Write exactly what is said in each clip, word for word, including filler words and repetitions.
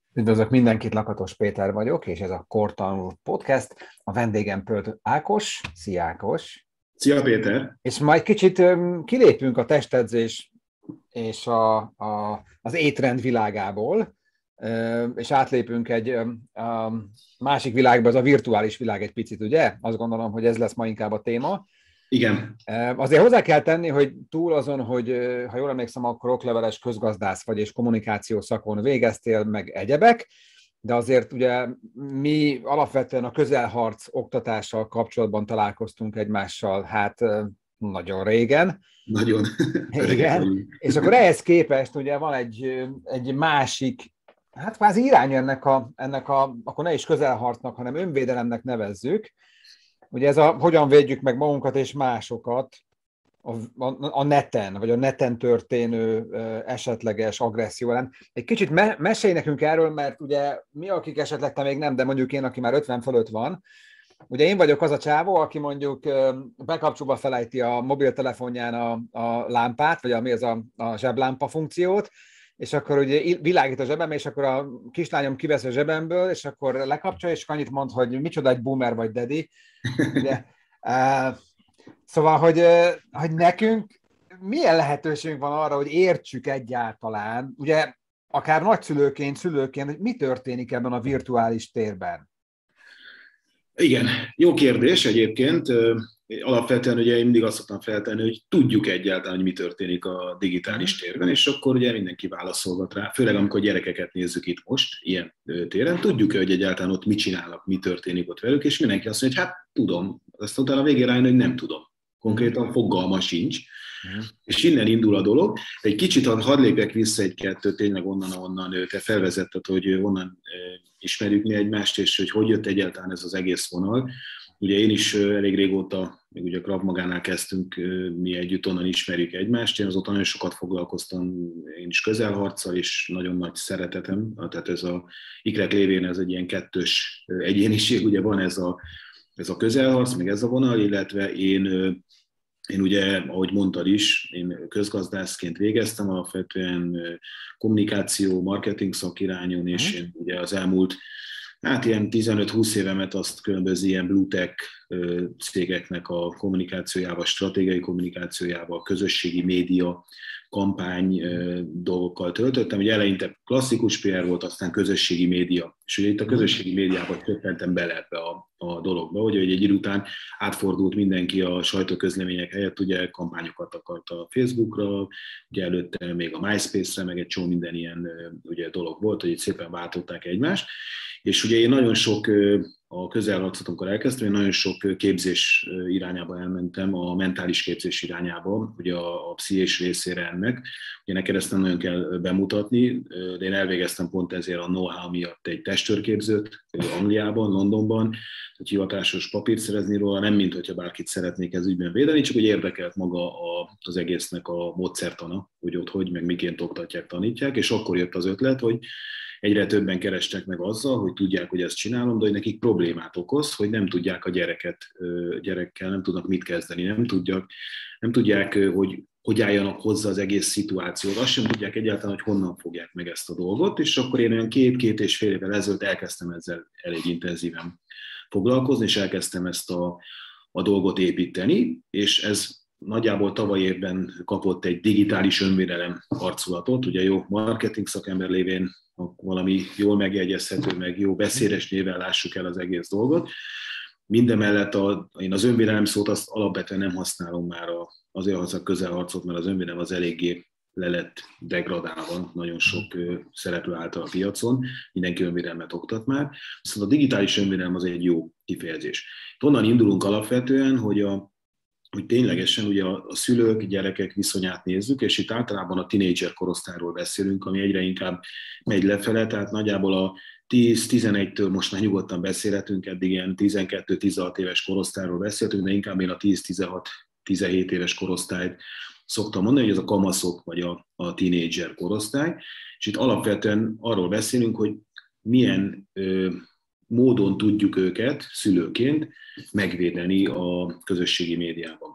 Üdvözlök mindenkit, Lakatos Péter vagyok, és ez a Kortanul Podcast. A vendégem Pöld Ákos. Szia Ákos! Szia Péter! És majd kicsit kilépünk a testedzés és a, a, az étrend világából, és átlépünk egy a másik világba, az a virtuális világ egy picit, ugye? Azt gondolom, hogy ez lesz ma inkább a téma. Igen. Azért hozzá kell tenni, hogy túl azon, hogy ha jól emlékszem, akkor okleveles közgazdász vagy és kommunikáció szakon végeztél, meg egyebek, de azért ugye mi alapvetően a közelharc oktatással kapcsolatban találkoztunk egymással, hát nagyon régen. Nagyon. Igen. És akkor ehhez képest ugye van egy, egy másik, hát kvázi irány ennek a, ennek a, akkor ne is közelharcnak, hanem önvédelemnek nevezzük. Ugye ez a hogyan védjük meg magunkat és másokat a, a, a neten, vagy a neten történő esetleges agresszió ellen. Egy kicsit me, mesélj nekünk erről, mert ugye mi, akik esetleg te még nem, de mondjuk én, aki már ötven fölött van, ugye én vagyok az a csávó, aki mondjuk bekapcsolva felejti a mobiltelefonján a, a lámpát, vagy ami az a, a zseblámpa funkciót, és akkor ugye világít a zsebem, és akkor a kislányom kivesz a zsebemből, és akkor lekapcsolja, és annyit mond, hogy micsoda egy boomer vagy daddy. Ugye, uh, szóval, hogy, uh, hogy nekünk milyen lehetőségünk van arra, hogy értsük egyáltalán, ugye akár nagyszülőként, szülőként, hogy mi történik ebben a virtuális térben? Igen, jó kérdés egyébként. Alapvetően ugye én mindig azt szoktam feltenni, hogy tudjuk egyáltalán, hogy mi történik a digitális térben, és akkor ugye mindenki válaszolgat rá, főleg amikor gyerekeket nézzük itt most, ilyen téren, tudjuk-e, hogy egyáltalán ott mit csinálnak, mi történik ott velük, és mindenki azt mondja, hogy hát tudom, aztán utána a végén rájön, hogy nem tudom. Konkrétan fogalma sincs. Mm. És innen indul a dolog. De egy kicsit hadd lépjek vissza egy-kettőt, tényleg onnan, onnan te felvezetted, hogy onnan ismerjük mi egymást, és hogy hogy jött egyáltalán ez az egész vonal. Ugye én is elég régóta, még ugye a Krav Magánál kezdtünk, mi együtt onnan ismerjük egymást. Én azóta nagyon sokat foglalkoztam én is közelharccal, és nagyon nagy szeretetem. Tehát ez a ikrek lévén ez egy ilyen kettős egyéniség, ugye van ez a, ez a közelharc, meg ez a vonal, illetve én Én ugye, ahogy mondtad is, én közgazdászként végeztem, alapvetően kommunikáció, marketing szakirányon, és én ugye az elmúlt, hát ilyen tizenöt-húsz évemet azt különböző ilyen blue tech cégeknek a kommunikációjával, stratégiai kommunikációjával, közösségi média, kampány dolgokkal töltöttem. Ugye eleinte klasszikus pé er volt, aztán közösségi média. És ugye itt a közösségi médiában többentem bele ebbe a, a dologba, hogy egy idő után átfordult mindenki a sajtóközlemények helyett, ugye kampányokat akart a Facebookra, ugye előtte még a MySpace-re, meg egy csomó minden ilyen ugye, dolog volt, hogy itt szépen váltották egymást. És ugye én nagyon sok, a közelharcot, amikor elkezdtem, én nagyon sok képzés irányába elmentem, a mentális képzés irányába, ugye a, a pszichés részére ennek. Ugye neked ezt nem nagyon kell bemutatni, de én elvégeztem pont ezért a know-how miatt egy testőrképzőt Angliában, Londonban, hogy hivatásos papírt szerezni róla, nem mint hogyha bárkit szeretnék ez ügyben védeni, csak hogy érdekelt maga a, az egésznek a módszertana, hogy ott hogy, meg miként oktatják, tanítják, és akkor jött az ötlet, hogy egyre többen kerestek meg azzal, hogy tudják, hogy ezt csinálom, de hogy nekik problémát okoz, hogy nem tudják a gyereket, gyerekkel, nem tudnak mit kezdeni, nem tudják, nem tudják, hogy hogy álljanak hozzá az egész szituációt, azt sem tudják egyáltalán, hogy honnan fogják meg ezt a dolgot, és akkor én olyan két-két és fél évvel ezelőtt elkezdtem ezzel elég intenzíven foglalkozni, és elkezdtem ezt a, a dolgot építeni, és ez nagyjából tavaly évben kapott egy digitális önvédelem arculatot, ugye jó marketing szakember lévén valami jól megjegyezhető, meg jó beszédes néven lássuk el az egész dolgot. Mindemellett a, én az önvédelem szót azt alapvetően nem használom már a, azért az a közelharcot, mert az önvédelem az eléggé le lett degradálva nagyon sok szereplő által a piacon, mindenki önvédelmet oktat már, viszont a digitális önvédelem az egy jó kifejezés. Itt onnan indulunk alapvetően, hogy a hogy ténylegesen ugye a, a szülők, gyerekek viszonyát nézzük, és itt általában a tínédzser korosztályról beszélünk, ami egyre inkább megy lefele, tehát nagyjából a tíz-tizenegytől most már nyugodtan beszélhetünk, eddig ilyen tizenkettő-tizenhat éves korosztályról beszéltünk, de inkább én a tíz-tizenhat-tizenhét éves korosztályt szoktam mondani, hogy ez a kamaszok vagy a, a tínédzser korosztály, és itt alapvetően arról beszélünk, hogy milyen ö, módon tudjuk őket szülőként megvédeni a közösségi médiában.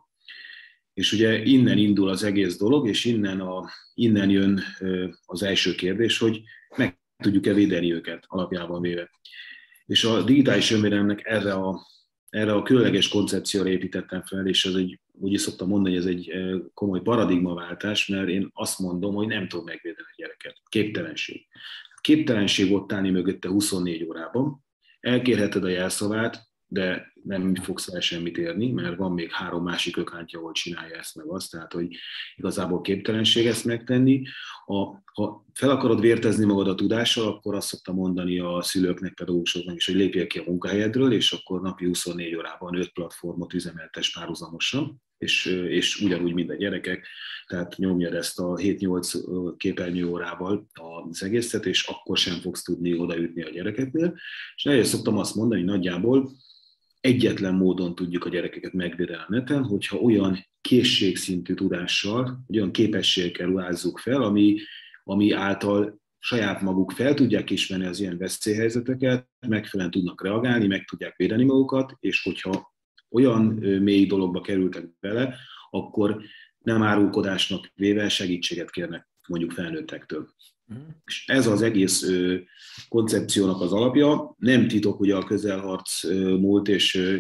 És ugye innen indul az egész dolog, és innen, a, innen jön az első kérdés, hogy meg tudjuk-e védeni őket alapjában véve. És a digitális önvédelemnek erre a, erre a különleges koncepcióra építettem fel, és ez egy, úgy is szoktam mondani, hogy ez egy komoly paradigmaváltás, mert én azt mondom, hogy nem tudom megvédeni a gyereket. Képtelenség. Képtelenség ott állni mögötte huszonnégy órában, elkérheted a jelszavát, de nem fogsz el semmit érni, mert van még három másik ökántja, ahol csinálja ezt meg azt, tehát hogy igazából képtelenség ezt megtenni. A, ha fel akarod vértezni magad a tudással, akkor azt szoktam mondani a szülőknek, pedagógusoknak is, hogy lépjél ki a munkahelyedről, és akkor napi huszonnégy órában öt platformot üzemeltes párhuzamosan, és, és ugyanúgy, mint a gyerekek, tehát nyomjad ezt a hét-nyolc képernyő órával az egészet, és akkor sem fogsz tudni odaütni a gyerekeknél. És ezért szoktam azt mondani, hogy nagyjából egyetlen módon tudjuk a gyerekeket megvédeni a neten, hogyha olyan készségszintű tudással, olyan képességekkel ruházzuk fel, ami, ami által saját maguk fel tudják ismerni az ilyen veszélyhelyzeteket, megfelelően tudnak reagálni, meg tudják védeni magukat, és hogyha olyan mély dologba kerültek bele, akkor nem árulkodásnak véve segítséget kérnek mondjuk felnőttektől. Mm. És ez az egész ö, koncepciónak az alapja. Nem titok ugye a közelharc ö, múlt és, ö,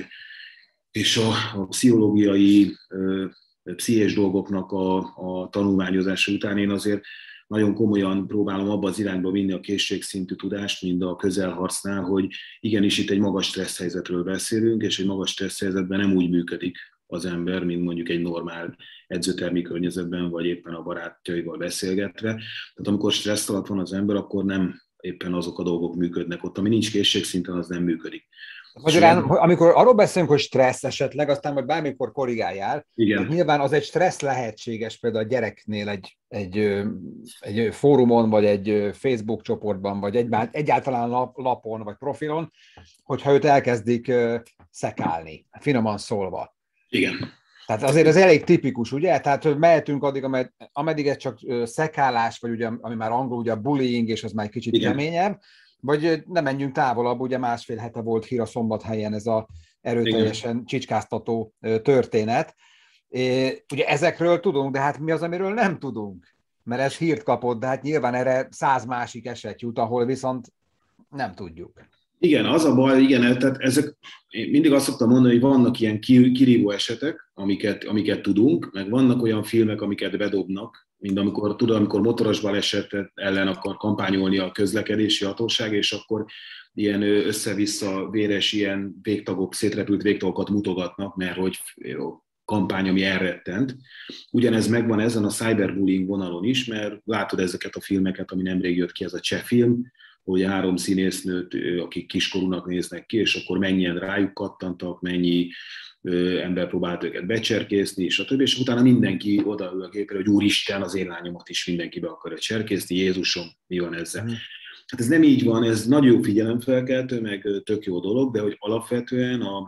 és a, a pszichológiai, ö, pszichés dolgoknak a, a tanulmányozása után én azért nagyon komolyan próbálom abba az irányba vinni a készségszintű tudást, mint a közelharcnál, hogy igenis itt egy magas stressz helyzetről beszélünk, és egy magas stressz helyzetben nem úgy működik az ember, mint mondjuk egy normál edzőtermi környezetben, vagy éppen a barátjaival beszélgetve. Tehát amikor stressz alatt van az ember, akkor nem éppen azok a dolgok működnek ott, ami nincs készségszinten, az nem működik. Magyarán, amikor arról beszélünk, hogy stressz esetleg, aztán majd bármikor korrigáljál, igen. Nyilván az egy stressz lehetséges például a gyereknél egy, egy, egy fórumon, vagy egy Facebook csoportban, vagy egy, egyáltalán lap, lapon, vagy profilon, hogyha őt elkezdik szekálni, finoman szólva. Igen. Tehát azért ez elég tipikus, ugye? Tehát mehetünk addig, ameddig ez csak szekálás, vagy ugye, ami már angol, ugye a bullying, és az már egy kicsit igen. keményebb, vagy nem menjünk távolabb, ugye másfél hete volt hír a Szombathelyen ez a erőteljesen igen. csicskáztató történet. Ugye ezekről tudunk, de hát mi az, amiről nem tudunk? Mert ez hírt kapott, de hát nyilván erre száz másik eset jut, ahol viszont nem tudjuk. Igen, az a baj, igen, tehát ezek, én mindig azt szoktam mondani, hogy vannak ilyen kirívó esetek, amiket, amiket tudunk, meg vannak olyan filmek, amiket bedobnak, mint amikor, tudod, amikor motoros baleset ellen akar kampányolni a közlekedési hatóság, és akkor ilyen össze-vissza véres ilyen végtagok, szétrepült végtagokat mutogatnak, mert hogy kampány, ami elrettent. Ugyanez megvan ezen a cyberbullying vonalon is, mert látod ezeket a filmeket, ami nemrég jött ki, ez a cseh film, hogy három színésznőt, akik kiskorúnak néznek ki, és akkor mennyien rájuk kattantak, mennyi ember próbált őket becserkészni, és a többi, és utána mindenki odaül a gépre, hogy úristen, az én lányomat is mindenki be akarja cserkészni, Jézusom, mi van ezzel? Mm. Hát ez nem így van, ez nagyon jó figyelemfelkeltő, meg tök jó dolog, de hogy alapvetően a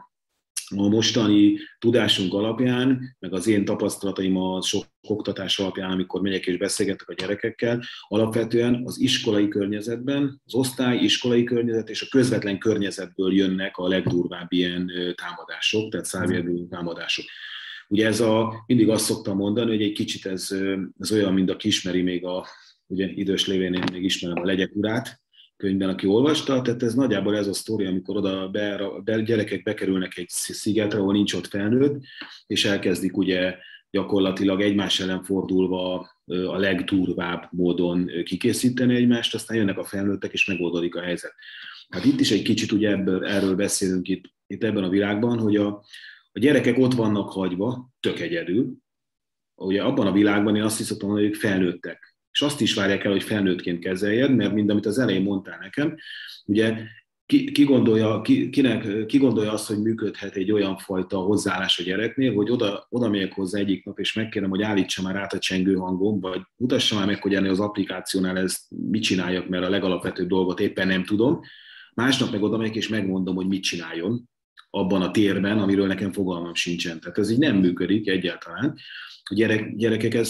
a mostani tudásunk alapján, meg az én tapasztalataim a sok oktatás alapján, amikor megyek és beszélgetek a gyerekekkel, alapvetően az iskolai környezetben, az osztály, iskolai környezet és a közvetlen környezetből jönnek a legdurvább ilyen támadások, tehát cyberbullying támadások. Ugye ez a, mindig azt szoktam mondani, hogy egy kicsit ez, ez olyan, mint aki ismeri még a, ugye idős lévén én még ismerem a Legyek urát, könyvben, aki olvasta, tehát ez nagyjából ez a sztori, amikor oda be, be, gyerekek bekerülnek egy szigetre, ahol nincs ott felnőtt, és elkezdik ugye gyakorlatilag egymás ellen fordulva a legdurvább módon kikészíteni egymást, aztán jönnek a felnőttek, és megoldódik a helyzet. Hát itt is egy kicsit ugye ebből, erről beszélünk itt, itt ebben a világban, hogy a, a gyerekek ott vannak hagyva, tök egyedül. Ugye abban a világban én azt is szoktam mondani, hogy felnőttek. És azt is várják el, hogy felnőttként kezeljed, mert mind amit az elején mondtál nekem, ugye ki, ki, gondolja, ki, kinek, ki gondolja azt, hogy működhet egy olyan fajta hozzáállás a gyereknél, hogy oda, oda megyek hozzá egyik nap, és megkérem, hogy állítsa már át a csengő hangom, vagy mutassa már meg, hogy ennél az applikációnál ezt mit csináljak, mert a legalapvetőbb dolgot éppen nem tudom. Másnap meg oda megyek, és megmondom, hogy mit csináljon abban a térben, amiről nekem fogalmam sincsen. Tehát ez így nem működik egyáltalán. A gyerek, gyerekek ezt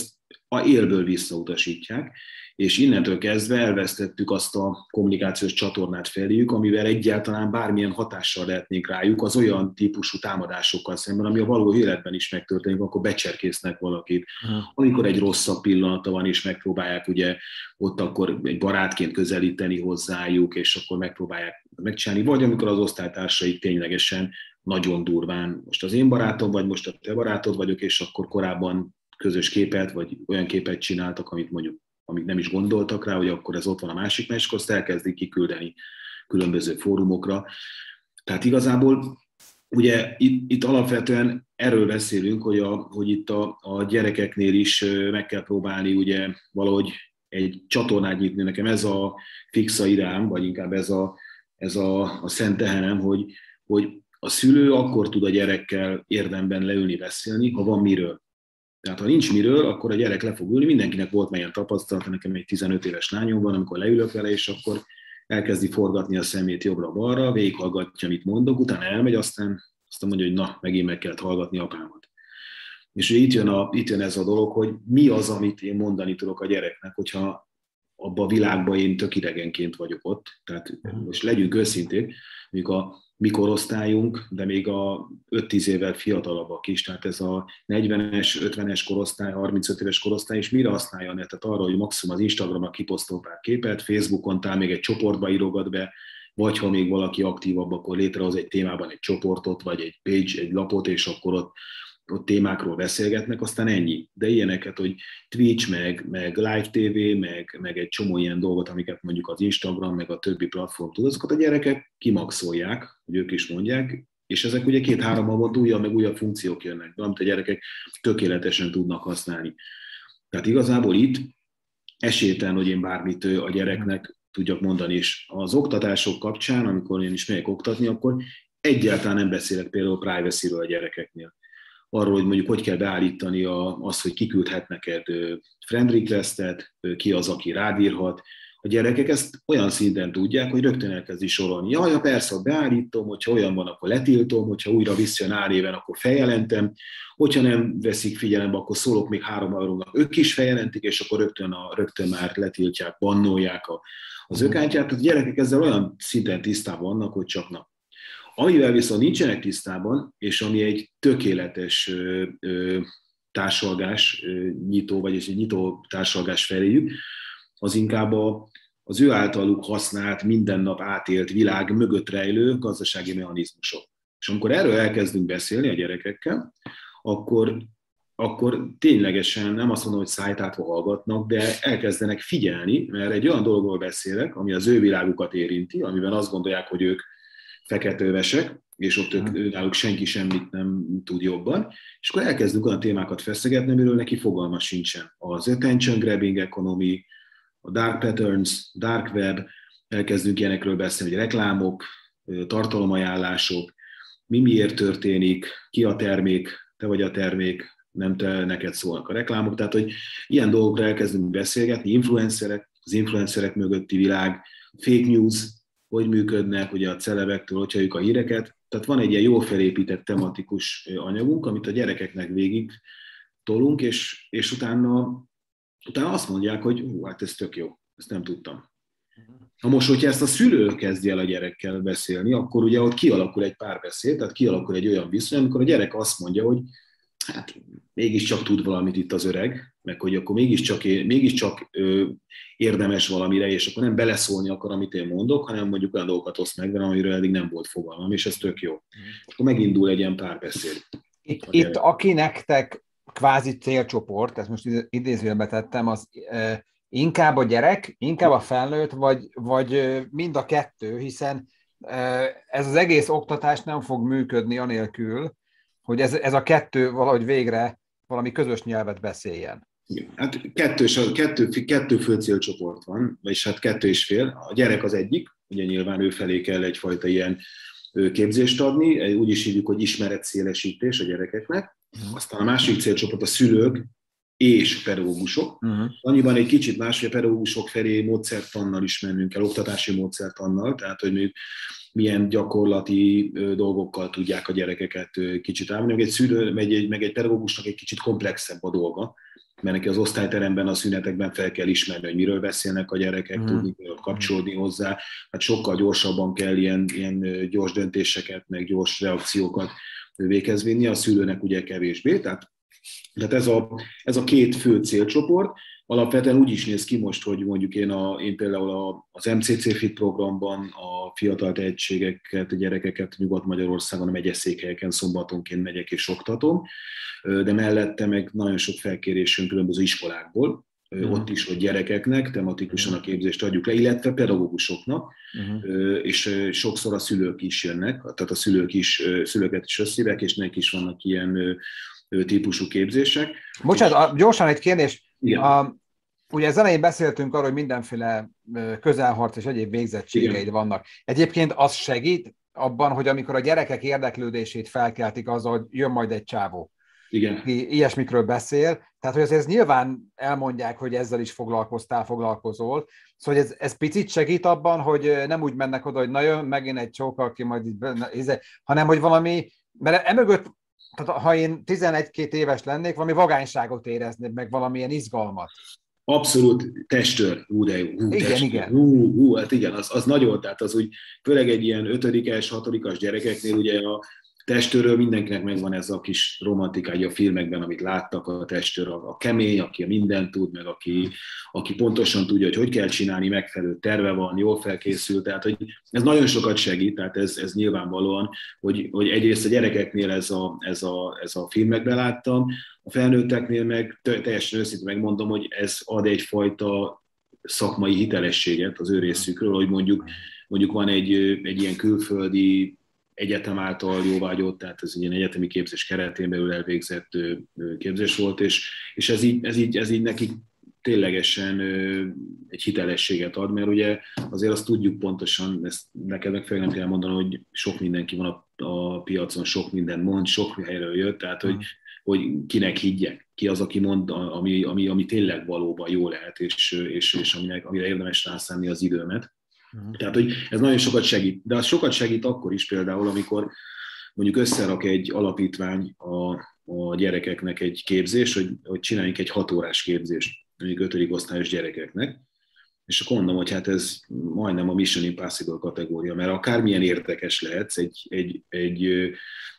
a élből visszautasítják, és innentől kezdve elvesztettük azt a kommunikációs csatornát feléjük, amivel egyáltalán bármilyen hatással lehetnénk rájuk az olyan típusú támadásokkal szemben, ami a való életben is megtörténik, akkor becserkésznek valakit. Amikor egy rosszabb pillanata van, és megpróbálják ugye ott akkor egy barátként közelíteni hozzájuk, és akkor megpróbálják megcsinálni, vagy amikor az osztálytársai ténylegesen nagyon durván, most az én barátom vagy, most a te barátod vagyok, és akkor korábban közös képet, vagy olyan képet csináltak, amit mondjuk, amik nem is gondoltak rá, hogy akkor ez ott van a másik meccs, azt elkezdik kiküldeni különböző fórumokra. Tehát igazából ugye itt, itt alapvetően erről beszélünk, hogy, a, hogy itt a, a gyerekeknél is meg kell próbálni ugye valahogy egy csatornát nyitni. Nekem ez a fixa irám, vagy inkább ez a, ez a, a szent tehenem, hogy, hogy a szülő akkor tud a gyerekkel érdemben leülni, beszélni, ha van miről. Tehát ha nincs miről, akkor a gyerek le fog ülni, mindenkinek volt melyen tapasztalata, nekem egy tizenöt éves lányom van, amikor leülök vele, és akkor elkezdi forgatni a szemét jobbra-balra, végighallgatja, amit mondok, utána elmegy, aztán azt mondja, hogy na, megint meg kellett hallgatni apámat. És ugye itt jön, a, itt jön ez a dolog, hogy mi az, amit én mondani tudok a gyereknek, hogyha abban a világban én tök idegenként vagyok ott. Tehát most legyünk őszinték, mondjuk a mi korosztályunk, de még a öt-tíz évvel fiatalabbak is, tehát ez a negyvenes, ötvenes korosztály, harmincöt éves korosztály, és mire használja a netet? Arra, hogy maximum az Instagramra kiposztol pár képet, Facebookon talán még egy csoportba írogat be, vagy ha még valaki aktívabb, akkor létrehoz egy témában egy csoportot, vagy egy page, egy lapot, és akkor ott ott témákról beszélgetnek, aztán ennyi. De ilyeneket, hogy Twitch, meg, meg Live té vé, meg, meg egy csomó ilyen dolgot, amiket mondjuk az Instagram, meg a többi platform tud, azokat a gyerekek kimaxolják, hogy ők is mondják, és ezek ugye két-három havonta újabb, meg újabb funkciók jönnek be, amit a gyerekek tökéletesen tudnak használni. Tehát igazából itt esélytelen, hogy én bármit a gyereknek tudjak mondani, és az oktatások kapcsán, amikor én is megyek oktatni, akkor egyáltalán nem beszélek például privacy-ről a gyerekeknél. Arról, hogy mondjuk hogy kell beállítani azt, hogy kiküldhet neked friend requestet, ki az, aki rád írhat. A gyerekek ezt olyan szinten tudják, hogy rögtön elkezdi sorolni. Jaj, ja, persze, beállítom, hogyha olyan van, akkor letiltom, hogyha újra visszajön álnéven, akkor feljelentem, hogyha nem veszik figyelembe, akkor szólok még három eurónak, ők is feljelentik, és akkor rögtön, a, rögtön már letiltják, bannolják a, az ökántját. Tehát a gyerekek ezzel olyan szinten tisztában vannak, hogy csak na. Amivel viszont nincsenek tisztában, és ami egy tökéletes ö, ö, társalgás ö, nyitó, vagyis egy nyitó társalgás feléjük, az inkább a, az ő általuk használt, minden nap átélt világ mögött rejlő gazdasági mechanizmusok. És amikor erről elkezdünk beszélni a gyerekekkel, akkor, akkor ténylegesen nem azt mondom, hogy szájtátva hallgatnak, de elkezdenek figyelni, mert egy olyan dologról beszélek, ami az ő világukat érinti, amiben azt gondolják, hogy ők feketővesek, és ott ők, náluk senki semmit nem tud jobban, és akkor elkezdünk olyan témákat feszegetni, amiről neki fogalma sincsen. Az attention grabbing economy, a dark patterns, dark web, elkezdünk ilyenekről beszélni, hogy reklámok, tartalomajánlások, mi miért történik, ki a termék, te vagy a termék, nem te, neked szólnak a reklámok, tehát hogy ilyen dolgokra elkezdünk beszélgetni, influencerek, az influencerek mögötti világ, fake news, hogy működnek, ugye a celebektől, hogy halljuk a híreket. Tehát van egy ilyen jól felépített tematikus anyagunk, amit a gyerekeknek végig tolunk, és, és utána, utána azt mondják, hogy hú, hát ez tök jó, ezt nem tudtam. Ha most, hogyha ezt a szülő kezdje el a gyerekkel beszélni, akkor ugye ott kialakul egy párbeszéd, tehát kialakul egy olyan viszony, amikor a gyerek azt mondja, hogy hát mégiscsak tud valamit itt az öreg, meg hogy akkor mégiscsak, mégiscsak ö, érdemes valamire, és akkor nem beleszólni akar, amit én mondok, hanem mondjuk olyan dolgokat oszt meg velem, amiről eddig nem volt fogalmam, és ez tök jó. És akkor megindul egy ilyen párbeszéd. Itt, itt aki nektek kvázi célcsoport, ezt most idézőjelbe tettem, az e, inkább a gyerek, inkább a felnőtt, vagy, vagy mind a kettő, hiszen e, ez az egész oktatás nem fog működni anélkül, hogy ez, ez a kettő valahogy végre valami közös nyelvet beszéljen. Hát kettős, kettő, kettő fő célcsoport van, vagyis hát kettő és fél. A gyerek az egyik, ugye nyilván ő felé kell egyfajta ilyen képzést adni, úgy is hívjuk, hogy ismeretszélesítés a gyerekeknek. Aztán a másik célcsoport a szülők és pedagógusok. Uh-huh. Annyiban egy kicsit más, hogy a pedagógusok felé módszertannal is mennünk el, oktatási módszertannal, tehát hogy még milyen gyakorlati dolgokkal tudják a gyerekeket kicsit állni. Meg egy szülő, meg egy, meg egy pedagógusnak egy kicsit komplexebb a dolga, mert neki az osztályteremben, a szünetekben fel kell ismerni, hogy miről beszélnek a gyerekek, mm. tudni kell kapcsolódni hozzá, hát sokkal gyorsabban kell ilyen, ilyen gyors döntéseket, meg gyors reakciókat véghez vinni, a szülőnek ugye kevésbé, tehát, tehát ez, a, ez a két fő célcsoport. Alapvetően úgy is néz ki most, hogy mondjuk én, a, én például az em cé cé Fit programban a fiatal tehetségeket, a gyerekeket Nyugat-Magyarországon, a megyeszékhelyeken szombatonként megyek és oktatom, de mellette meg nagyon sok felkérésünk különböző iskolákból, uh-huh. ott is, hogy gyerekeknek tematikusan a képzést adjuk le, illetve pedagógusoknak, uh-huh. és sokszor a szülők is jönnek, tehát a szülők is, szülőket is összívek, és nekik is vannak ilyen típusú képzések. Bocsánat, gyorsan egy kérdés. A, ugye az elején beszéltünk arról, hogy mindenféle közelharc és egyéb végzettségeid Igen. vannak. Egyébként az segít abban, hogy amikor a gyerekek érdeklődését felkeltik azzal, hogy jön majd egy csávó, Igen. ki ilyesmikről beszél, tehát hogy azért nyilván elmondják, hogy ezzel is foglalkoztál, foglalkozol, szóval ez, ez picit segít abban, hogy nem úgy mennek oda, hogy na jön megint egy csóka, aki majd itt benne, hanem hogy valami, mert emögött, tehát ha én tizenegy-két éves lennék, valami vagányságot éreznék, meg valamilyen izgalmat. Abszolút testőr. Hú, de jó. Hú, igen, testőr. igen. Hú, hú, hát igen, az, az nagyon, tehát az úgy, főleg egy ilyen ötödikes, hatodikas gyerekeknél ugye a testőről mindenkinek megvan ez a kis romantikája a filmekben, amit láttak, a testőr, a, a kemény, aki mindent tud, meg aki, aki pontosan tudja, hogy hogy kell csinálni, megfelelő terve van, jól felkészült, tehát hogy ez nagyon sokat segít, tehát ez, ez nyilvánvalóan, hogy, hogy egyrészt a gyerekeknél ez a, ez a, ez a filmekben láttam, a felnőtteknél meg teljesen őszintén megmondom, hogy ez ad egyfajta szakmai hitelességet az ő részükről, hogy mondjuk, mondjuk van egy, egy ilyen külföldi egyetem által jóvágyott, tehát ez egy ilyen egyetemi képzés keretén belül elvégzett képzés volt, és, és ez, így, ez, így, ez így nekik ténylegesen egy hitelességet ad, mert ugye azért azt tudjuk pontosan, ezt neked meg fel nem kell mondani, hogy sok mindenki van a, a piacon, sok mindent mond, sok helyről jött, tehát hogy, hogy kinek higgyek, ki az, aki mond, ami, ami, ami tényleg valóban jó lehet, és, és, és aminek, amire érdemes rászánni az időmet. Uh-huh. Tehát, hogy ez nagyon sokat segít, de az sokat segít akkor is például, amikor mondjuk összerak egy alapítvány a, a gyerekeknek egy képzés, hogy, hogy csináljunk egy hat órás képzést, mondjuk ötödik osztályos gyerekeknek, és akkor mondom, hogy hát ez majdnem a Mission Impossible kategória, mert akármilyen érdekes lehetsz, egy, egy, egy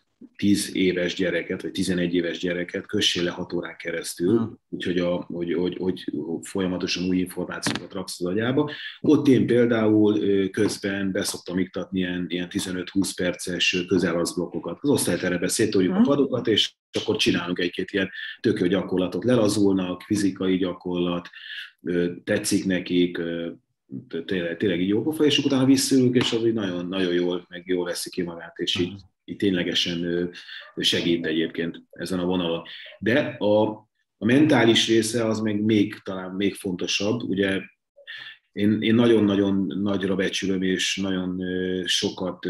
tíz éves gyereket, vagy tizenegy éves gyereket kössél le hat órán keresztül, hmm. úgyhogy a, hogy, hogy, hogy folyamatosan új információkat raksz az agyába. Ott én például közben beszoktam iktatni ilyen, ilyen tizenöt-húsz perces közelarcblokkokat. Az osztályteremben széttoljuk hmm. a padokat, és akkor csinálunk egy-két ilyen tök jó gyakorlatot. Lelazulnak, fizikai gyakorlat, tetszik nekik, tényleg, tényleg így jó pofa, és utána visszülünk, és az így nagyon, nagyon jól, meg jól veszi ki magát, és így, így ténylegesen segít egyébként ezen a vonalon. De a, a mentális része az meg még, talán még fontosabb. Ugye én, én nagyon-nagyon nagyra becsülöm, és nagyon sokat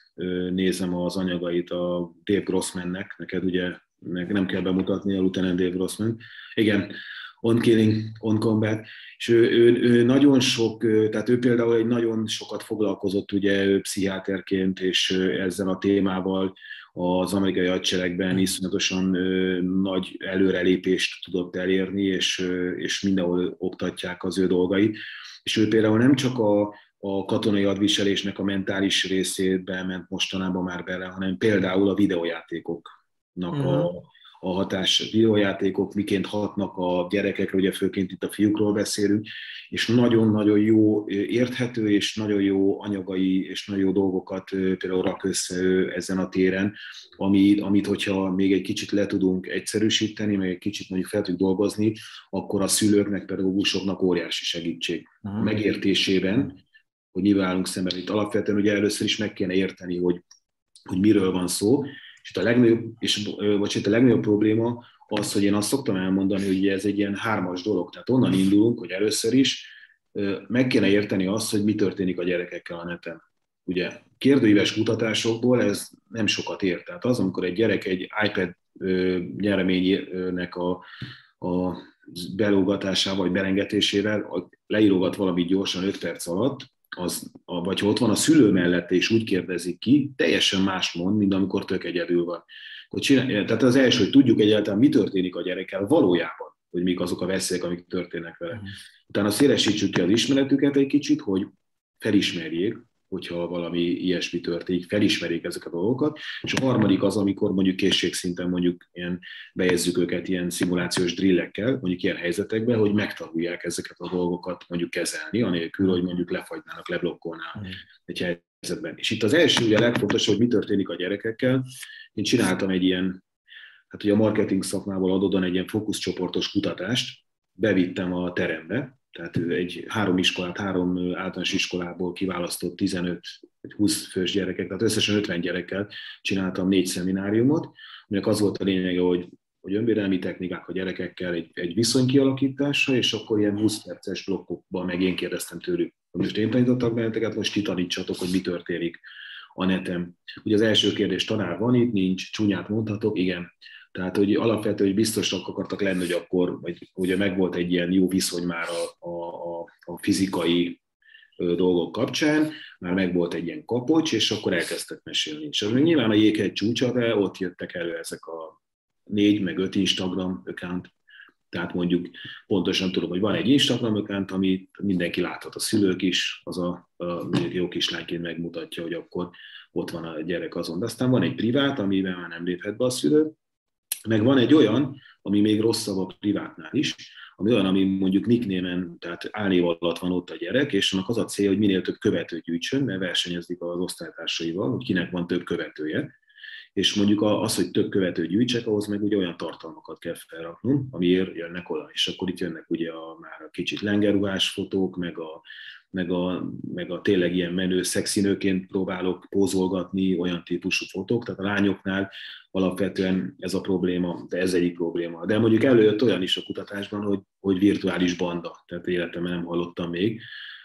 nézem az anyagait a Dave Grossmannek, neked ugye nem kell bemutatni a Lieutenant Dave Grossman. Igen, On Killing, On Combat, és ő, ő, ő nagyon sok, tehát ő például egy nagyon sokat foglalkozott ugye ő pszichiáterként, és ezzel a témával az amerikai hadseregben iszonyatosan nagy előrelépést tudott elérni, és, és mindenhol oktatják az ő dolgait. És ő például nem csak a, a katonai hadviselésnek a mentális részébe ment mostanában már bele, hanem például a videójátékoknak uh-huh. a a hatás videójátékok, miként hatnak a gyerekekre, ugye főként itt a fiúkról beszélünk, és nagyon-nagyon jó érthető, és nagyon jó anyagai, és nagyon jó dolgokat például rak össze ezen a téren, amit, amit hogyha még egy kicsit le tudunk egyszerűsíteni, meg egy kicsit mondjuk fel tudjuk dolgozni, akkor a szülőknek, pedagógusoknak óriási segítség uh-huh. megértésében, hogy nyilván állunk szemben. Itt alapvetően ugye először is meg kéne érteni, hogy, hogy miről van szó, és a legnagyobb, és, vagy a legnagyobb probléma az, hogy én azt szoktam elmondani, hogy ez egy ilyen hármas dolog. Tehát onnan indulunk, hogy először is meg kéne érteni azt, hogy mi történik a gyerekekkel a neten. Ugye kérdőíves kutatásokból ez nem sokat ér. Tehát az, amikor egy gyerek egy iPad nyereménynek a, a belógatásával, vagy belengetésével leírogat valamit gyorsan öt perc alatt, az, vagy ha ott van a szülő mellette, és úgy kérdezik ki, teljesen más mond, mint amikor tök egyedül van. Tehát az első, hogy tudjuk egyáltalán, mi történik a gyerekkel valójában. hogy mik azok a veszélyek, amik történnek vele. Utána szélesítsük ki az ismeretüket egy kicsit, hogy felismerjék, hogyha valami ilyesmi történik, felismerjék ezeket a dolgokat, és a harmadik az, amikor mondjuk készségszinten mondjuk ilyen, bejezzük őket ilyen szimulációs drillekkel, mondjuk ilyen helyzetekben, hogy megtanulják ezeket a dolgokat mondjuk kezelni, anélkül, hogy mondjuk lefagynának, leblokkolnának egy helyzetben. És itt az első, ugye a legfontosabb, hogy mi történik a gyerekekkel. Én csináltam egy ilyen, hát ugye a marketing szakmából adódóan egy ilyen fókuszcsoportos kutatást, bevittem a terembe, tehát egy három iskolát, három általános iskolából kiválasztott tizenöt-húsz fős gyerekek, tehát összesen ötven gyerekkel csináltam négy szemináriumot, aminek az volt a lényege, hogy, hogy önvédelmi technikák a gyerekekkel egy, egy viszony kialakítása, és akkor ilyen húsz perces blokkokban meg én kérdeztem tőlük, hogy most én tanítottak benneteket, most kitanítsatok, hogy mi történik a neten. Ugye az első kérdés, tanár van itt, nincs, csúnyát mondhatok, igen. Tehát, hogy alapvetően, hogy biztosak akartak lenni, hogy akkor, vagy ugye megvolt egy ilyen jó viszony már a, a, a fizikai dolgok kapcsán, már megvolt egy ilyen kapocs, és akkor elkezdtek mesélni. És az még nyilván a jéghegy csúcsa, de ott jöttek elő ezek a négy, meg öt Instagram account. Tehát mondjuk pontosan tudom, hogy van egy Instagram account, amit mindenki láthat, a szülők is, az a, a jó kislányként megmutatja, hogy akkor ott van a gyerek azon. De aztán van egy privát, amiben már nem léphet be a szülő, meg van egy olyan, ami még rosszabb a privátnál is, ami olyan, ami mondjuk nicknémen, tehát álnév alatt van ott a gyerek, és annak az a cél, hogy minél több követőt gyűjtsön, mert versenyezik az osztálytársaival, hogy kinek van több követője. És mondjuk az, hogy több követőt gyűjtsek, ahhoz meg ugye olyan tartalmakat kell felraknom, amiért jönnek oda. És akkor itt jönnek ugye a, már a kicsit lengerruhás fotók, meg a, meg, a, meg a tényleg ilyen menő szexinőként próbálok pózolgatni, olyan típusú fotók. Tehát a lányoknál alapvetően ez a probléma, de ez egyik probléma. De mondjuk előjött olyan is a kutatásban, hogy, hogy virtuális banda, tehát életemben nem hallottam még,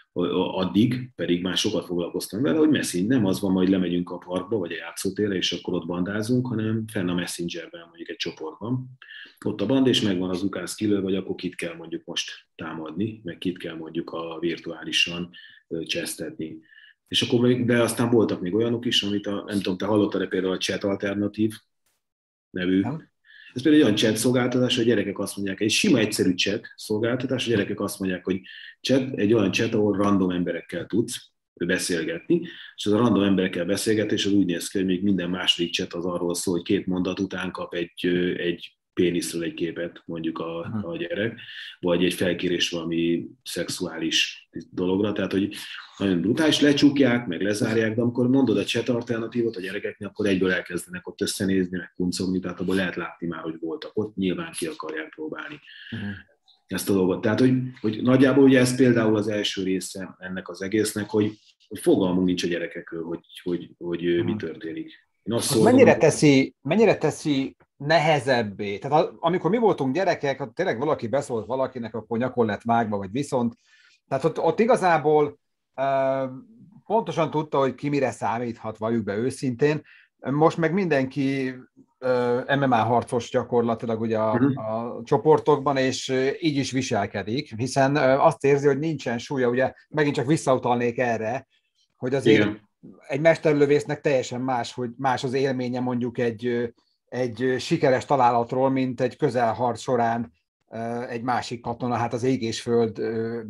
addig, pedig már sokat foglalkoztam vele, hogy messenger, nem az van, hogy lemegyünk a parkba, vagy a játszótérre, és akkor ott bandázunk, hanem fenn a Messengerben mondjuk egy csoportban. Ott a band, és megvan az ukász kilő, vagy akkor kit kell mondjuk most támadni, meg kit kell mondjuk a virtuálisan csesztetni. És akkor még, de aztán voltak még olyanok is, amit a, nem tudom, te hallottad-e például a Chat Alternatív nevű. Ez például egy olyan chat szolgáltatás, hogy a gyerekek azt mondják, egy sima egyszerű chat szolgáltatás, a gyerekek azt mondják, hogy chat, egy olyan chat, ahol random emberekkel tudsz beszélgetni, és az a random emberekkel beszélgetés az úgy néz ki, hogy még minden második chat az arról szól, hogy két mondat után kap egy, egy péniszről egy képet mondjuk a, a gyerek, vagy egy felkérés valami szexuális dologra, tehát hogy nagyon brutális, lecsukják, meg lezárják, de amikor mondod a chat alternatívot a gyerekeknek, akkor egyből elkezdenek ott összenézni, meg kuncogni, tehát abból lehet látni már, hogy voltak ott, nyilván ki akarják próbálni uh-huh. ezt a dolgot. Tehát, hogy, hogy nagyjából ugye ez például az első része ennek az egésznek, hogy, hogy fogalmunk nincs a gyerekekről, hogy, hogy, hogy uh-huh. mi történik. Szólom, mennyire, teszi, mennyire teszi nehezebbé? Tehát amikor mi voltunk gyerekek, ha tényleg valaki beszólt valakinek, akkor nyakon lett vágva, vagy viszont. Tehát ott, ott igazából uh, pontosan tudta, hogy ki mire számíthat, valljuk be őszintén. Most meg mindenki uh, em em á harcos gyakorlatilag ugye a, a csoportokban, és uh, így is viselkedik, hiszen uh, azt érzi, hogy nincsen súlya, ugye megint csak visszautalnék erre, hogy azért igen. Egy mesterlövésznek teljesen más, hogy más az élménye mondjuk egy, egy sikeres találatról, mint egy közelharc során egy másik katona, hát az ég és föld,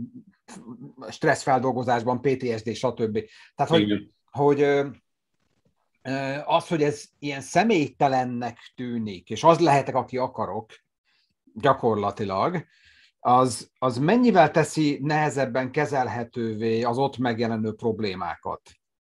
stresszfeldolgozásban, pé té es dé, stb. Tehát, hogy, hogy az, hogy ez ilyen személytelennek tűnik, és az lehetek, aki akarok, gyakorlatilag, az, az mennyivel teszi nehezebben kezelhetővé az ott megjelenő problémákat?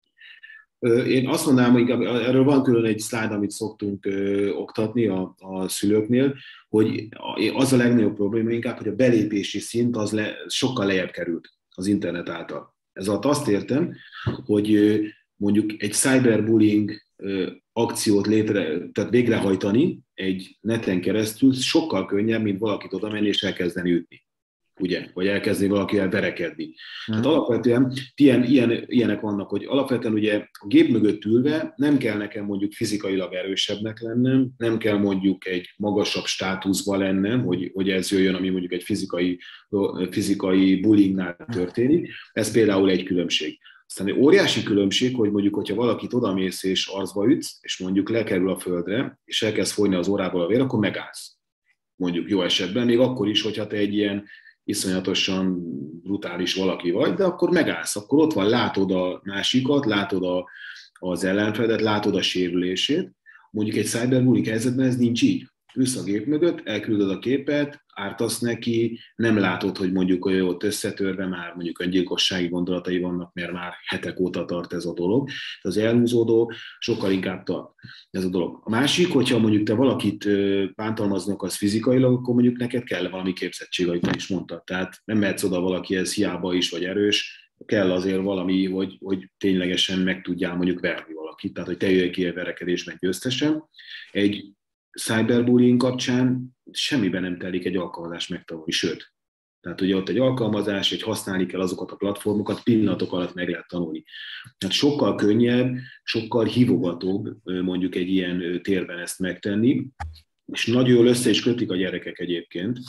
Én azt mondanám, hogy erről van külön egy szlájd, amit szoktunk ö, oktatni a, a szülőknél, hogy az a legnagyobb probléma inkább, hogy a belépési szint az le, sokkal lejjebb került az internet által. Ez alatt azt értem, hogy ö, mondjuk egy cyberbullying ö, akciót létre, tehát végrehajtani egy neten keresztül sokkal könnyebb, mint valakit oda menni és elkezdeni ütni. Ugye? Vagy elkezdeni valakivel verekedni. Hmm. Tehát alapvetően ilyen, ilyen, ilyenek vannak, hogy alapvetően ugye a gép mögött ülve nem kell nekem mondjuk fizikailag erősebbnek lennem, nem kell mondjuk egy magasabb státuszban lennem, hogy, hogy ez jöjjön, ami mondjuk egy fizikai, fizikai bullyingnál történik. Ez például egy különbség. Aztán egy óriási különbség, hogy mondjuk, hogyha valakit odamész és arcba ütsz, és mondjuk lekerül a földre, és elkezd folyni az órából a vér, akkor megállsz. mondjuk jó esetben, még akkor is, hogyha te egy ilyen iszonyatosan brutális valaki vagy, de akkor megállsz, akkor ott van, látod a másikat, látod a, az ellenfeledet, látod a sérülését. Mondjuk egy cyberbullying helyzetben ez nincs így. Ülsz a gép mögött, elküldöd a képet, ártasz neki, nem látod, hogy mondjuk olyan ott összetörve már mondjuk öngyilkossági gondolatai vannak, mert már hetek óta tart ez a dolog. Az elhúzódó sokkal inkább tart ez a dolog. A másik, hogyha mondjuk te valakit bántalmaznak az fizikailag, akkor mondjuk neked kell valami képzettség, ahogy te is mondtad. Tehát nem mehetsz oda valakihez hiába is vagy erős, kell azért valami, hogy, hogy ténylegesen meg tudjál mondjuk verni valakit, tehát hogy te jöjj ki a verekedésben győztesen. Egy cyberbullying kapcsán semmiben nem telik egy alkalmazás megtanulni, sőt. Tehát ugye ott egy alkalmazás, egy használni kell azokat a platformokat, pillanatok alatt meg lehet tanulni. Tehát sokkal könnyebb, sokkal hívogatóbb mondjuk egy ilyen térben ezt megtenni, és nagyon jól össze is kötik a gyerekek egyébként,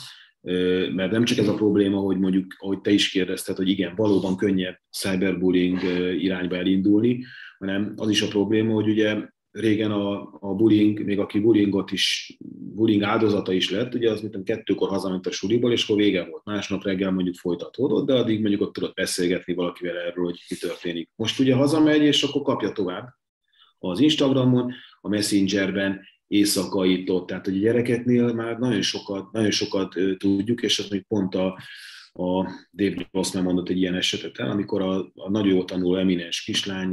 mert nem csak ez a probléma, hogy mondjuk, ahogy te is kérdezted, hogy igen, valóban könnyebb cyberbullying irányba elindulni, hanem az is a probléma, hogy ugye régen a, a bullying, még aki bullyingot is, bullying áldozata is lett, ugye az mint kettőkor hazament a suliból, és akkor vége volt. Másnap reggel mondjuk folytatódott, de addig mondjuk ott tudott beszélgetni valakivel erről, hogy mi történik. Most ugye hazamegy, és akkor kapja tovább az Instagramon, a Messengerben, éjszaka itt ott. Tehát, hogy a gyerekeknél már nagyon sokat, nagyon sokat tudjuk, és az még pont a, a Dave Grossman mondott egy ilyen esetet el, amikor a, a nagyon jól tanuló eminens kislány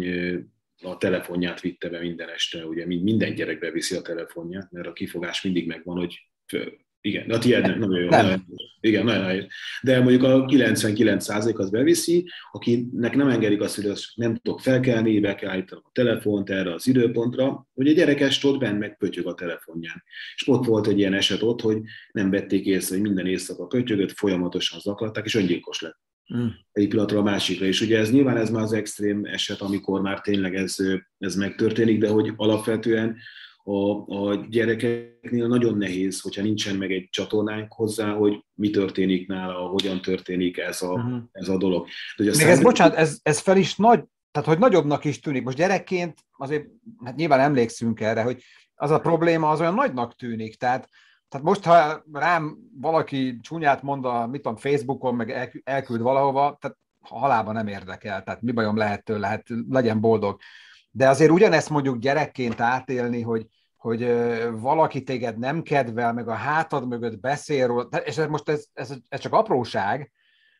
a telefonját vitte be minden este, ugye minden gyerek beviszi a telefonját, mert a kifogás mindig megvan, hogy igen, a tiéd nem, nagyon jó. Nagyon, igen, nagyon nagyon. De mondjuk a kilencvenkilenc százalék az beviszi, akinek nem engedik azt, hogy azt nem tudok felkelni, be kell állítanom a telefont erre az időpontra, hogy a gyerek este ott benn meg pötyög a telefonján. És ott volt egy ilyen eset ott, hogy nem vették észre, hogy minden éjszaka pötyögött, folyamatosan zaklatták, és öngyilkos lett. Mm. Egy pillanatra a másikra. És ugye ez nyilván ez már az extrém eset, amikor már tényleg ez, ez megtörténik, de hogy alapvetően a, a gyerekeknél nagyon nehéz, hogyha nincsen meg egy csatornánk hozzá, hogy mi történik nála, hogyan történik ez a, uh-huh. ez a dolog. De, Még szándék... ez, bocsánat, ez, ez fel is nagy, tehát hogy nagyobbnak is tűnik. Most gyerekként azért, hát nyilván emlékszünk erre, hogy az a probléma az olyan nagynak tűnik. Tehát, tehát most, ha rám valaki csúnyát mond a, mit tudom, Facebookon, meg elküld valahova, tehát halálban nem érdekel, tehát mi bajom lehet tőle, hát legyen boldog. De azért ugyanezt mondjuk gyerekként átélni, hogy hogy valaki téged nem kedvel, meg a hátad mögött beszél róla, és most ez, ez, ez csak apróság,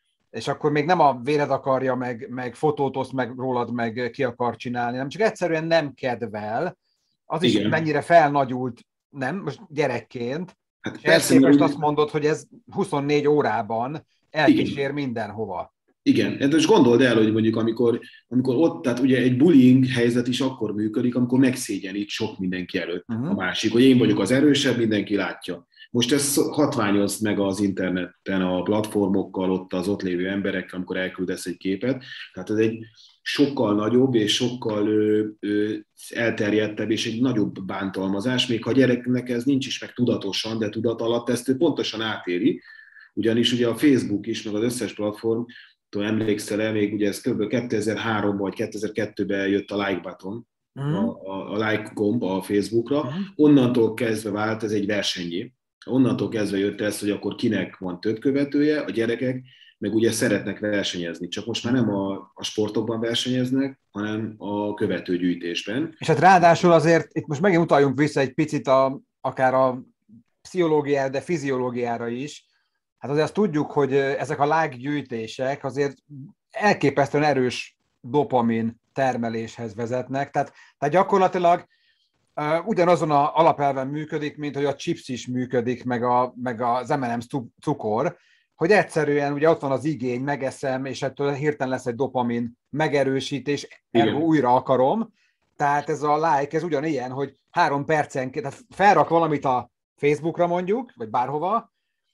és akkor még nem a véred akarja, meg, meg fotót oszt meg rólad, meg ki akar csinálni, nem csak egyszerűen nem kedvel, az is igen. Mennyire felnagyult, nem, most gyerekként, hát és persze, most azt mondod, hogy ez huszonnégy órában elkísér igen. mindenhova. Igen, de most gondold el, hogy mondjuk amikor, amikor ott, tehát ugye egy bullying helyzet is akkor működik, amikor megszégyenít sok mindenki előtt uh-huh. a másik, hogy én vagyok az erősebb, mindenki látja. Most ezt hatványozd meg az interneten, a platformokkal, ott az ott lévő emberekkel, amikor elküldesz egy képet. Tehát ez egy sokkal nagyobb és sokkal ö, ö, elterjedtebb és egy nagyobb bántalmazás, még ha a gyereknek ez nincs is meg tudatosan, de tudat alatt ezt ő pontosan átéri, ugyanis ugye a Facebook is, meg az összes platform, emlékszel-e, még ugye ez kb. kétezer-háromban vagy kétezer-kettőben jött a like button, uh-huh. a, a like gomb a Facebookra, uh-huh. onnantól kezdve vált ez egy versenyé. Onnantól kezdve jött ez, hogy akkor kinek van több követője, a gyerekek meg ugye szeretnek versenyezni, csak most már nem a, a sportokban versenyeznek, hanem a követőgyűjtésben. És hát ráadásul azért, itt most megint utaljunk vissza egy picit a, akár a pszichológiára, de fiziológiára is. Hát azért azt tudjuk, hogy ezek a like gyűjtések azért elképesztően erős dopamin termeléshez vezetnek, tehát, tehát gyakorlatilag uh, ugyanazon a alapelven működik, mint hogy a chips is működik, meg, a, meg az em and em's cukor, hogy egyszerűen ugye ott van az igény, megeszem, és ettől hirtelen lesz egy dopamin megerősítés, ergo újra akarom. Tehát ez a like, ez ugyanilyen, hogy három percenként, tehát felrak valamit a Facebookra mondjuk, vagy bárhova,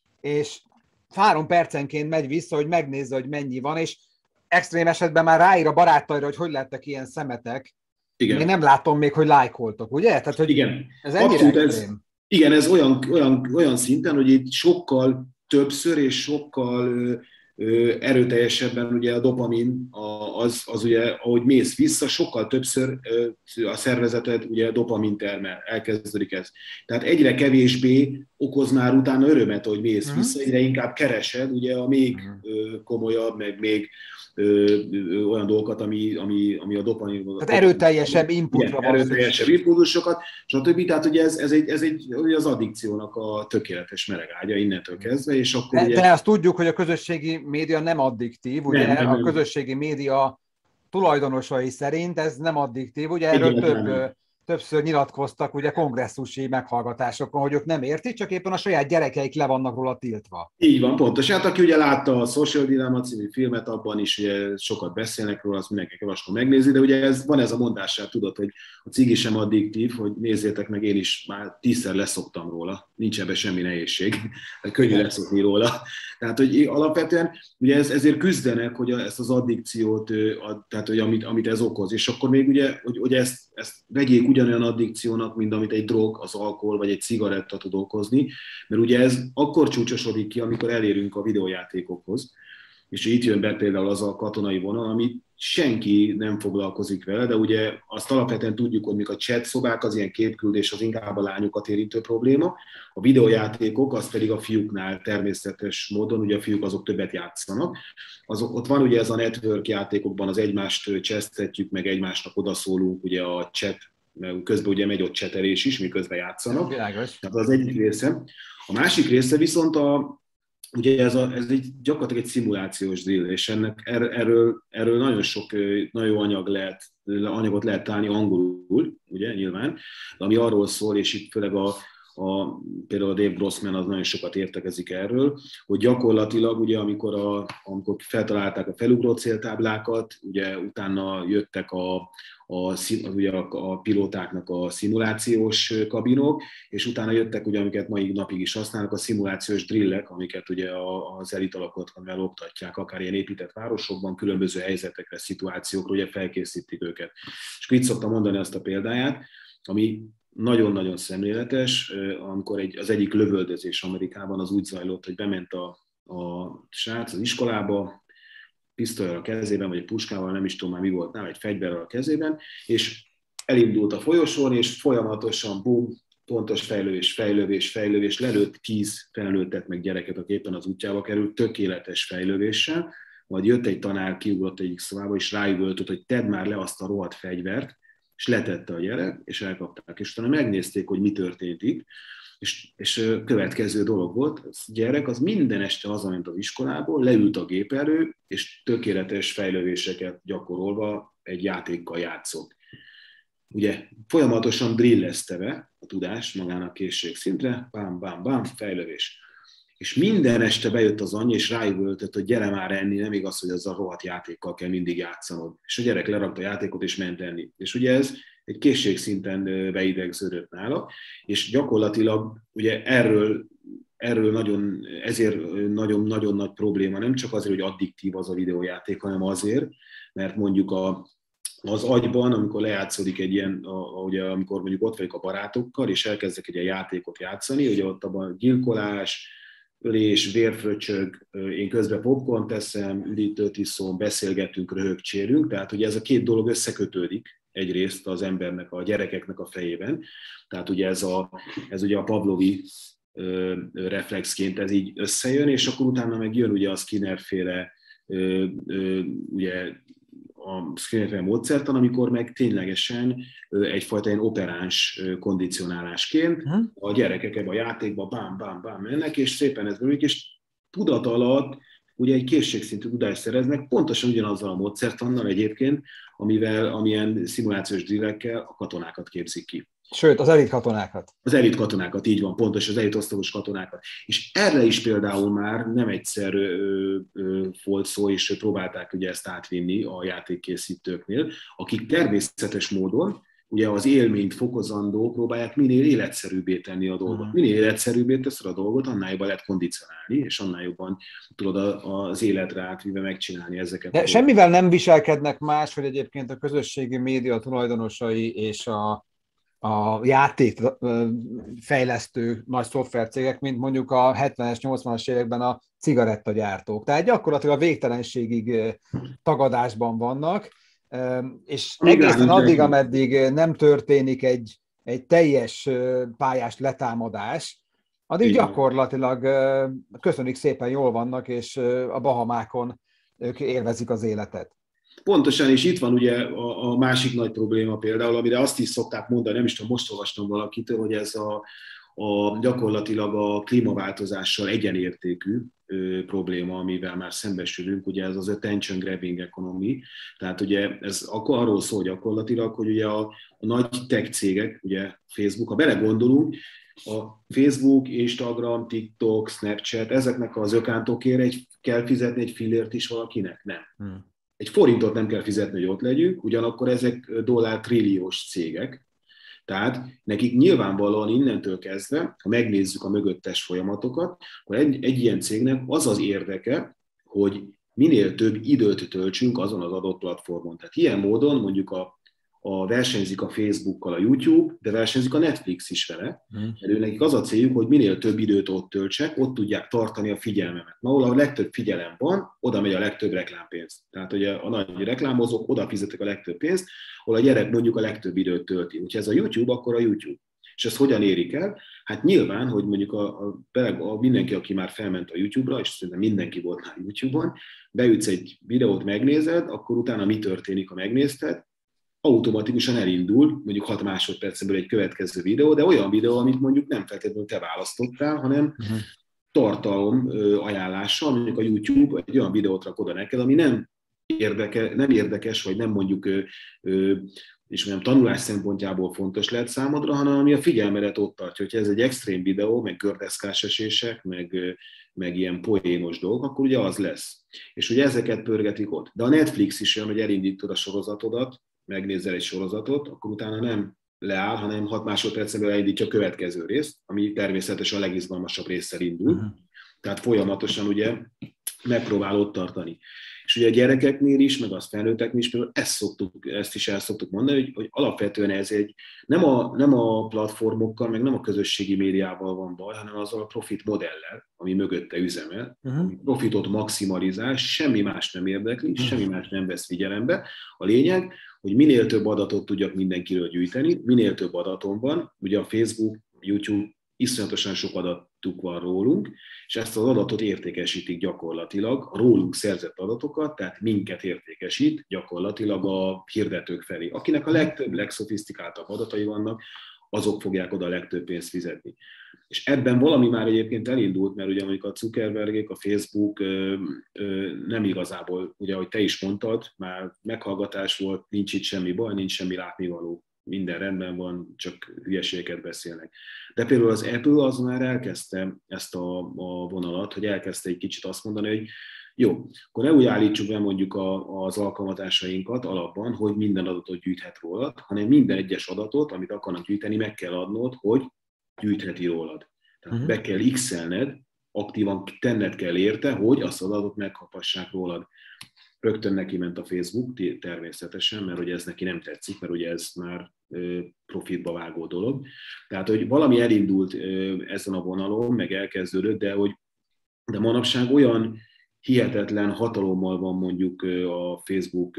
és három percenként megy vissza, hogy megnézze, hogy mennyi van, és extrém esetben már ráír a barátaira, hogy hogy lettek ilyen szemetek. Igen. Én nem látom még, hogy lájkoltok, ugye? Tehát, hogy igen. Ez ennyire extrém. Ez, igen, ez olyan, olyan, olyan szinten, hogy itt sokkal többször és sokkal ö, ö, erőteljesebben ugye a dopamin, a, az, az ugye, ahogy mész vissza, sokkal többször ö, a szervezeted ugye dopamin termel, elkezdődik ez. Tehát egyre kevésbé okoz már utána örömet, hogy mész uh-huh. vissza, egyre inkább keresed ugye a még uh-huh. komolyabb, meg még ö, ö, olyan dolgokat, ami, ami, ami a dopamin... Tehát erőteljesebb inputra van erőteljesebb impulzusokat, stb. Tehát ugye ez, ez, egy, ez egy, az addikciónak a tökéletes melegágya innentől kezdve, és akkor de, ugye... de azt tudjuk, hogy a közösségi média nem addiktív, ugye nem, nem, nem. A közösségi média tulajdonosai szerint ez nem addiktív, ugye erről több... többször nyilatkoztak ugye kongresszusi meghallgatásokon, hogy ők nem értik, csak éppen a saját gyerekeik le vannak róla tiltva. Így van, pontos. Hát aki ugye látta a Social Dilemma című filmet, abban is ugye sokat beszélnek róla, azt mindenki javaslom megnézni, de ugye ez, van ez a mondását, tudod, hogy a cigi sem addiktív, hogy nézzétek meg, én is már tízszer leszoktam róla, nincs ebben semmi nehézség, könnyű leszokni róla. Tehát, hogy alapvetően ugye ez, ezért küzdenek, hogy ezt az addikciót, tehát, hogy amit, amit ez okoz, és akkor még ugye, hogy, hogy ezt, ezt vegyék ugyanolyan addikciónak, mint amit egy drog, az alkohol vagy egy cigaretta tud okozni, mert ugye ez akkor csúcsosodik ki, amikor elérünk a videójátékokhoz, és itt jön be például az a katonai vonal, amit senki nem foglalkozik vele, de ugye azt alapvetően tudjuk, hogy mik a chat szobák, az ilyen képküldés, az inkább a lányokat érintő probléma, a videójátékok, az pedig a fiúknál természetes módon, ugye a fiúk azok többet játszanak. Azok, ott van ugye ez a network játékokban, az egymást csesztetjük, meg egymásnak odaszólunk, ugye a chat, mert közben ugye megy ott csetelés is, miközben játszanak. Világos. Tehát az egyik része. A másik része viszont a ugye ez, a, ez egy, gyakorlatilag egy szimulációs drill, és ennek, er, erről, erről nagyon sok nagyon jó anyag lehet, anyagot lehet találni angolul, ugye, nyilván, ami arról szól, és itt főleg a, a, például a Dave Grossman az nagyon sokat értekezik erről, hogy gyakorlatilag, ugye, amikor, a, amikor feltalálták a felugró céltáblákat, ugye utána jöttek a, a, ugye a, a pilótáknak a szimulációs kabinok, és utána jöttek, ugye, amiket mai napig is használnak, a szimulációs drillek, amiket ugye az elit alakotban oktatják, akár ilyen épített városokban, különböző helyzetekre, szituációkra, ugye felkészítik őket. És itt szoktam mondani azt a példáját, ami nagyon-nagyon szemléletes, amikor egy, az egyik lövöldözés Amerikában az úgy zajlott, hogy bement a, a srác az iskolába, pisztollyal a kezében, vagy egy puskával, nem is tudom már mi volt nála, egy fegyverrel a kezében, és elindult a folyosón, és folyamatosan bum, pontos fejlővés, fejlővés, fejlővés, lelőtt tíz felnőttet meg gyereket, aki éppen az útjába került, tökéletes fejlővéssel, majd jött egy tanár, kiugrott egyik szobába, és ráüvöltött, hogy tedd már le azt a rohadt fegyvert, és letette a gyerek, és elkapták. És utána megnézték, hogy mi történt itt, és, és következő dolog volt, a gyerek az minden este hazament az iskolából, leült a gép elő, és tökéletes fejlővéseket gyakorolva egy játékkal játszott. Ugye folyamatosan drillezte be a tudást magának készségszintre, bám, bám, bám, fejlővés. És minden este bejött az anyja, és ráüvöltött, hogy gyere már enni, nem igaz, hogy az a rohadt játékkal kell mindig játszanod. És a gyerek lerakta a játékot, és ment enni. És ugye ez egy készségszinten beidegződött nála, és gyakorlatilag ugye erről, erről nagyon, ezért nagyon-nagyon nagy probléma, nem csak azért, hogy addiktív az a videójáték, hanem azért, mert mondjuk a az agyban, amikor lejátszódik egy ilyen, a, ugye, amikor mondjuk ott vagyok a barátokkal, és elkezdek egy ilyen játékot játszani, ugye ott abban gyilkolás, ölés, vérfröccsög, én közben popcorn teszem, üdítőt iszom, beszélgetünk, röhögcsérünk, tehát ugye ez a két dolog összekötődik egyrészt az embernek, a gyerekeknek a fejében, tehát ugye ez, a, ez ugye a pavlovi ö, reflexként ez így összejön, és akkor utána meg jön ugye a Skinner-féle ö, ö, ugye a Skinner-féle módszertan, amikor meg ténylegesen egyfajta ilyen operáns kondicionálásként a gyerekek ebben a játékban bám, bám, bám mennek, és szépen ez működik, és tudat alatt ugye egy készségszintű tudást szereznek, pontosan ugyanazzal a módszertannal egyébként, amivel, amilyen szimulációs drillekkel a katonákat képzik ki. Sőt, az elit katonákat. Az elit katonákat, így van, pontos, az elit osztagos katonákat. És erre is például már nem egyszer ö, ö, volt szó, és próbálták ugye ezt átvinni a játékkészítőknél, akik természetes módon ugye az élményt fokozandó próbálják minél életszerűbbé tenni a dolgot. Minél életszerűbbé teszed a dolgot, annál jobban lehet kondicionálni, és annál jobban tudod az életre átvive megcsinálni ezeket. De semmivel nem viselkednek más, hogy egyébként a közösségi média tulajdonosai és a a játékfejlesztő nagy szoftvercégek, mint mondjuk a hetvenes, nyolcvanas években a cigarettagyártók. Tehát gyakorlatilag a végtelenségig tagadásban vannak, és egészen addig, ameddig nem történik egy, egy teljes pályás letámadás, Addig gyakorlatilag köszönjük szépen, jól vannak, és a Bahamákon ők élvezik az életet. Pontosan, és itt van ugye a, a másik nagy probléma például, amire azt is szokták mondani, nem is tudom, most olvastam valakitől, hogy ez a, a gyakorlatilag a klímaváltozással egyenértékű ö, probléma, amivel már szembesülünk, ugye ez az attention grabbing economy, tehát ugye ez akkor arról szól gyakorlatilag, hogy ugye a, a nagy tech cégek, ugye Facebook, ha belegondolunk, a Facebook, Instagram, TikTok, Snapchat, ezeknek az ökántokért egy, kell fizetni egy fillért is valakinek? Nem. Hmm. Egy forintot nem kell fizetni, hogy ott legyünk, ugyanakkor ezek dollár trilliós cégek, tehát nekik nyilvánvalóan innentől kezdve, ha megnézzük a mögöttes folyamatokat, akkor egy, egy ilyen cégnek az az érdeke, hogy minél több időt töltsünk azon az adott platformon. Tehát ilyen módon mondjuk a A versenyzik a Facebookkal a YouTube, de versenyzik a Netflix is vele, mert nekik az a céljuk, hogy minél több időt ott töltsek, ott tudják tartani a figyelmemet. Ma, ahol a legtöbb figyelem van, oda megy a legtöbb reklámpénz. Tehát ugye a nagy reklámozók oda fizetek a legtöbb pénzt, ahol a gyerek mondjuk a legtöbb időt tölti. Úgyhogy ez a YouTube, akkor a YouTube. És ezt hogyan érik el? Hát nyilván, hogy mondjuk a, a, a mindenki, aki már felment a YouTube-ra, és szerintem mindenki volt már YouTube-on, beütsz egy videót, megnézed, akkor utána mi történik, ha megnézted, automatikusan elindul, mondjuk hat másodpercből egy következő videó, de olyan videó, amit mondjuk nem feltétlenül te választottál, hanem uh-huh. tartalom ajánlással, mondjuk a YouTube egy olyan videót rak oda neked, ami nem, érdeke, nem érdekes, vagy nem mondjuk és mondjam, tanulás szempontjából fontos lehet számodra, hanem ami a figyelmedet ott tartja, hogyha ez egy extrém videó, meg gördeszkás esések, meg, meg ilyen poénos dolgok, akkor ugye az lesz. És ugye ezeket pörgetik ott. De a Netflix is olyan, hogy elindítod a sorozatodat, megnézel egy sorozatot, akkor utána nem leáll, hanem hat másodpercben elindítja a következő részt, ami természetesen a legizgalmasabb résszel indul. Uh-huh. Tehát folyamatosan ugye megpróbál ott tartani. És ugye a gyerekeknél is, meg az felnőtteknél is, például ezt, szoktuk, ezt is el szoktuk mondani, hogy, hogy alapvetően ez egy, nem a, nem a platformokkal, meg nem a közösségi médiával van baj, hanem azzal a profit modellel, ami mögötte üzemel, uh-huh. ami profitot maximalizál, semmi más nem érdekli, uh-huh. semmi más nem vesz figyelembe. A lényeg, hogy minél több adatot tudjak mindenkiről gyűjteni, minél több adatom van, ugye a Facebook, YouTube, iszonyatosan sok adatuk van rólunk, és ezt az adatot értékesítik gyakorlatilag, a rólunk szerzett adatokat, tehát minket értékesít gyakorlatilag a hirdetők felé. Akinek a legtöbb, legszofisztikáltabb adatai vannak, azok fogják oda a legtöbb pénzt fizetni. És ebben valami már egyébként elindult, mert ugye mondjuk a Zuckerbergék, a Facebook ö, ö, nem igazából, ugye ahogy te is mondtad, már meghallgatás volt, nincs itt semmi baj, nincs semmi látnivaló. Minden rendben van, csak hülyeségeket beszélnek. De például az Apple az már elkezdte ezt a, a vonalat, hogy elkezdte egy kicsit azt mondani, hogy jó, akkor ne úgy állítsuk be mondjuk a, az alkalmazásainkat alapban, hogy minden adatot gyűjthet rólad, hanem minden egyes adatot, amit akarnak gyűjteni, meg kell adnod, hogy gyűjtheti rólad. Tehát uh-huh. be kell x-elned, aktívan tenned kell érte, hogy azt az adatot megkapassák rólad. Rögtön neki ment a Facebook, természetesen, mert ugye ez neki nem tetszik, mert ugye ez már profitba vágó dolog. Tehát, hogy valami elindult ezen a vonalon, meg elkezdődött, de, hogy, de manapság olyan hihetetlen hatalommal van mondjuk a Facebook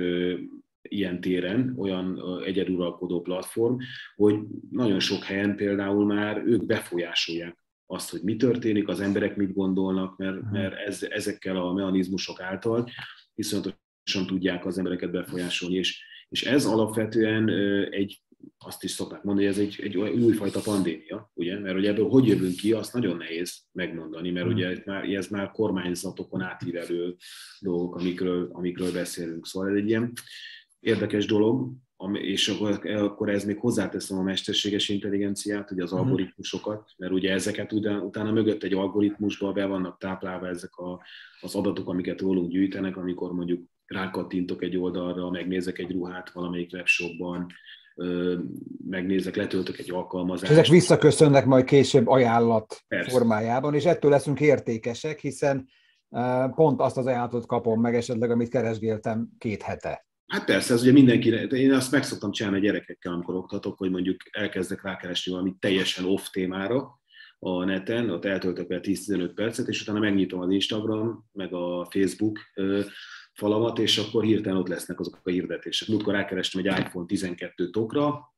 ilyen téren, olyan egyeduralkodó platform, hogy nagyon sok helyen például már ők befolyásolják azt, hogy mi történik, az emberek mit gondolnak, mert, mert ez, ezekkel a mechanizmusok által viszonyatosan tudják az embereket befolyásolni, és, és ez alapvetően egy, azt is szokták mondani, hogy ez egy, egy újfajta pandémia, ugye? Mert hogy ebből hogy jövünk ki, azt nagyon nehéz megmondani, mert ugye ez már, ez már kormányzatokon átívelő dolgok, amikről, amikről beszélünk. Szóval ez egy ilyen érdekes dolog, és akkor, akkor ez még hozzáteszem a mesterséges intelligenciát, ugye az algoritmusokat, mert ugye ezeket utána, utána mögött egy algoritmusban be vannak táplálva ezek a, az adatok, amiket rólunk gyűjtenek, amikor mondjuk rákattintok egy oldalra, megnézek egy ruhát valamelyik webshopban, megnézek, letöltök egy alkalmazást. És ezek visszaköszönnek majd később ajánlat Persze. formájában, és ettől leszünk értékesek, hiszen pont azt az ajánlatot kapom meg esetleg, amit keresgéltem két hete. Hát persze, ez ugye mindenkire, én azt meg szoktam csinálni a gyerekekkel, amikor oktatok, hogy mondjuk elkezdek rákeresni valami teljesen off témára a neten, ott eltöltök el tíz-tizenöt percet, és utána megnyitom az Instagram, meg a Facebook falamat, és akkor hirtelen ott lesznek azok a hirdetések. Múltkor rákerestem egy iPhone tizenkettő tokra,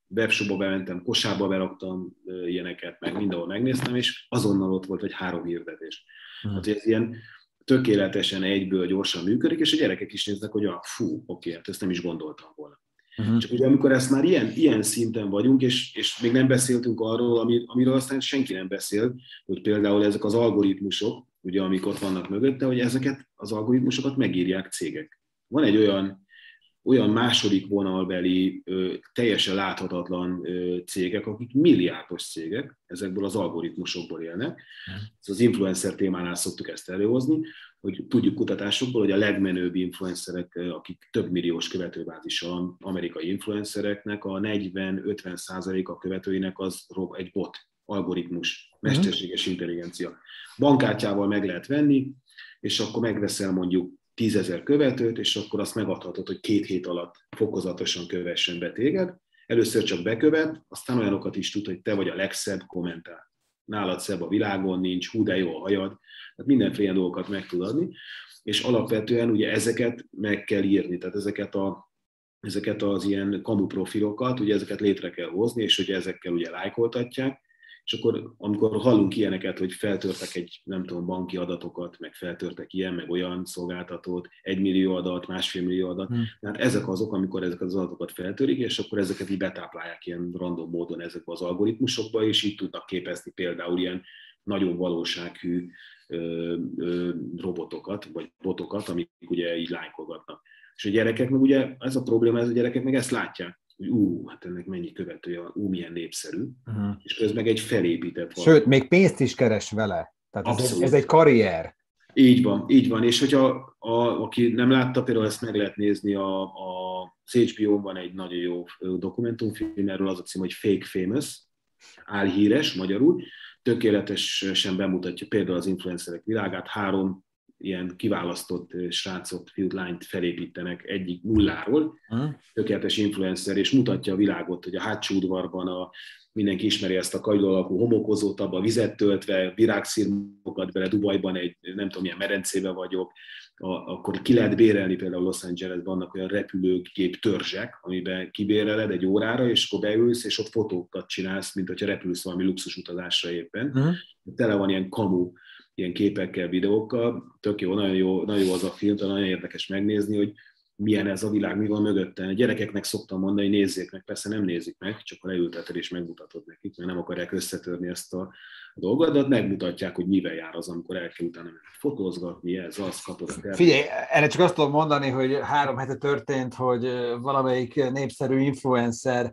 webshopba bementem, kosárba beraktam ilyeneket, meg mindenhol megnéztem, és azonnal ott volt egy három hirdetés. Uh-huh. Tehát ez ilyen tökéletesen egyből gyorsan működik, és a gyerekek is néznek, hogy ah, fú, oké, hát ezt nem is gondoltam volna. Uh-huh. Csak ugye amikor ezt már ilyen, ilyen szinten vagyunk, és, és még nem beszéltünk arról, ami, amiről aztán senki nem beszél, hogy például ezek az algoritmusok, ugye amik ott vannak mögötte, hogy ezeket az algoritmusokat megírják cégek. Van egy olyan, olyan második vonalbeli, teljesen láthatatlan cégek, akik milliárdos cégek, ezekből az algoritmusokból élnek. Az influencer témánál szoktuk ezt előhozni, hogy tudjuk kutatásokból, hogy a legmenőbb influencerek, akik több milliós követőbázissal, amerikai influencereknek a negyven-ötven százaléka követőinek az egy bot, algoritmus, mesterséges intelligencia. Bankkártyával meg lehet venni, és akkor megveszel mondjuk tízezer követőt, és akkor azt megadhatod, hogy két hét alatt fokozatosan kövessen be téged. Először csak bekövet, aztán olyanokat is tud, hogy te vagy a legszebb, kommentál. Nálad szebb a világon nincs, hú de jó a hajad, tehát mindenféle dolgokat meg tud adni, és alapvetően ugye ezeket meg kell írni, tehát ezeket, a, ezeket az ilyen kamu profilokat, ugye ezeket létre kell hozni, és ugye ezekkel ugye lájkoltatják, és akkor amikor hallunk ilyeneket, hogy feltörtek egy, nem tudom, banki adatokat, meg feltörtek ilyen, meg olyan szolgáltatót, egy millió adat, másfél millió adat, hmm. tehát ezek azok, amikor ezeket az adatokat feltörik, és akkor ezeket így betáplálják ilyen random módon ezekbe az algoritmusokba, és így tudnak képezni például ilyen nagyon valósághű ö, ö, robotokat, vagy botokat, amik ugye így lájkolgatnak. És a gyerekek meg ugye, ez a probléma, ez a gyerekek meg ezt látják, hogy ú, hát ennek mennyi követője van, ú, milyen népszerű, uh-huh. és közben meg egy felépített valami. Sőt, még pénzt is keres vele. Tehát ez egy, ez egy karrier. Így van, így van. És hogyha a, aki nem látta, például ezt meg lehet nézni, a, a, az há bé ó-n van egy nagyon jó dokumentumfilm, erről az a cím, hogy Fake Famous, álhíres magyarul, tökéletesen bemutatja például az influencerek világát, három ilyen kiválasztott srácot, fiút, lányt felépítenek egyik nulláról, uh-huh. tökéletes influencer, és mutatja a világot, hogy a hátsó udvarban a, mindenki ismeri ezt a kagyló alakú homokozót, abba vizet töltve, virágszirmokat vele, Dubajban egy nem tudom milyen medencébe vagyok, a, akkor ki lehet bérelni például Los Angelesben, vannak olyan repülőgép törzsek, amiben kibéreled egy órára, és akkor beülsz, és ott fotókat csinálsz, mint hogyha repülsz valami luxus utazásra éppen. Uh-huh. Tele van ilyen kamu, ilyen képekkel, videókkal, tök jó, nagyon jó, nagyon jó az a film, nagyon érdekes megnézni, hogy milyen ez a világ, mi van mögötte. A gyerekeknek szoktam mondani, hogy nézzék meg, persze nem nézik meg, csak ha leülteted és megmutatod nekik, mert nem akarják összetörni ezt a dolgot, de megmutatják, hogy mivel jár az, amikor el kell utána fotózgatni, ez, az, kapod a tervet. Figyelj, erre csak azt tudom mondani, hogy három hete történt, hogy valamelyik népszerű influencer,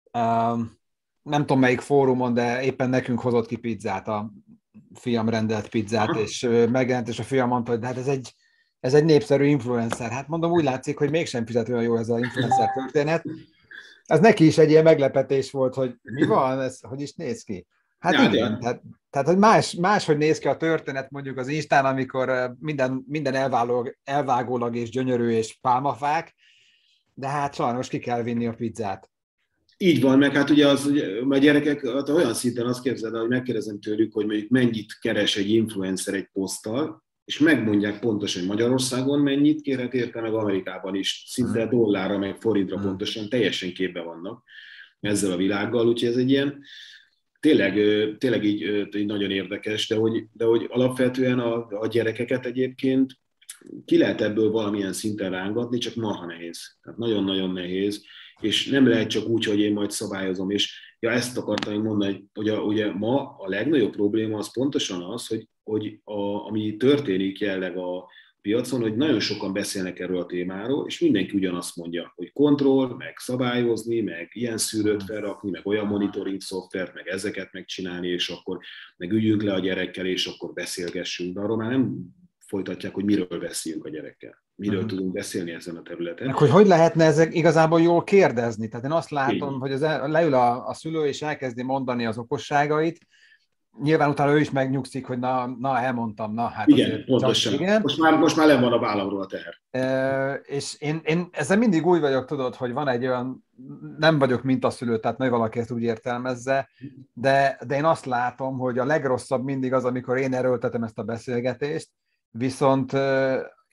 nem tudom melyik fórumon, de éppen nekünk hozott ki pizzát, a fiam rendelt pizzát, aha. és megjelent, és a fiam mondta, hogy hát ez egy, ez egy népszerű influencer. Hát mondom, úgy látszik, hogy mégsem fizet olyan jó ez az influencer történet. Ez neki is egy ilyen meglepetés volt, hogy mi van, ez hogy is néz ki. Hát ja, igen, tehát, tehát hogy más, máshogy néz ki a történet mondjuk az Instán, amikor minden, minden elvágólag, elvágólag és gyönyörű és pálmafák, de hát sajnos ki kell vinni a pizzát. Így van, meg hát ugye az, ugye, a gyerekek hát olyan szinten azt képzeld, hogy megkérdezem tőlük, hogy mondjuk mennyit keres egy influencer egy poszttal, és megmondják pontosan, hogy Magyarországon mennyit kérhet érte, meg Amerikában is, szinte hmm. dollárra, meg forintra hmm. pontosan, teljesen képbe vannak ezzel a világgal, úgyhogy ez egy ilyen, tényleg, tényleg így, így nagyon érdekes, de hogy, de hogy alapvetően a, a gyerekeket egyébként ki lehet ebből valamilyen szinten rángatni, csak marha nehéz. Tehát nagyon-nagyon nehéz, és nem lehet csak úgy, hogy én majd szabályozom, és ja, ezt akartam mondani, hogy a, ugye ma a legnagyobb probléma az pontosan az, hogy, hogy a, ami történik jelenleg a piacon, hogy nagyon sokan beszélnek erről a témáról, és mindenki ugyanazt mondja, hogy kontroll, meg szabályozni, meg ilyen szűrőt felrakni, meg olyan monitoring szoftvert, meg ezeket megcsinálni, és akkor meg üljünk le a gyerekkel, és akkor beszélgessünk, de arról már nem folytatják, hogy miről beszéljünk a gyerekkel. Miről uh-huh. tudunk beszélni ezen a területen. Meg hogy hogy lehetne ezek igazából jól kérdezni? Tehát én azt látom, én. hogy az el, leül a, a szülő, és elkezdi mondani az okosságait. Nyilván utána ő is megnyugszik, hogy na, na elmondtam, na hát igen, azért pontosan. Igen. Most már, most már le van a vállamról a teher. E, és én, én ezzel mindig úgy vagyok, tudod, hogy van egy olyan, nem vagyok mintaszülő, tehát nagy valaki ezt úgy értelmezze, de, de én azt látom, hogy a legrosszabb mindig az, amikor én erőltetem ezt a beszélgetést, viszont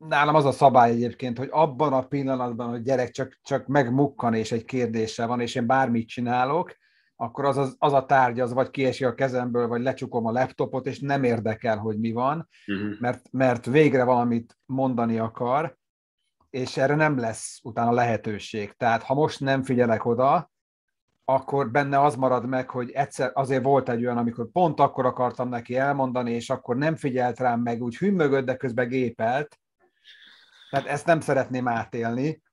nálam az a szabály egyébként, hogy abban a pillanatban, hogy gyerek csak, csak megmukkan és egy kérdése van, és én bármit csinálok, akkor az, az, az a tárgy, az vagy kiesik a kezemből, vagy lecsukom a laptopot, és nem érdekel, hogy mi van, uh-huh. mert, mert végre valamit mondani akar, és erre nem lesz utána lehetőség. Tehát ha most nem figyelek oda, akkor benne az marad meg, hogy egyszer azért volt egy olyan, amikor pont akkor akartam neki elmondani, és akkor nem figyelt rám, meg úgy hümmögött, de közben gépelt. Tehát ezt nem szeretném átélni.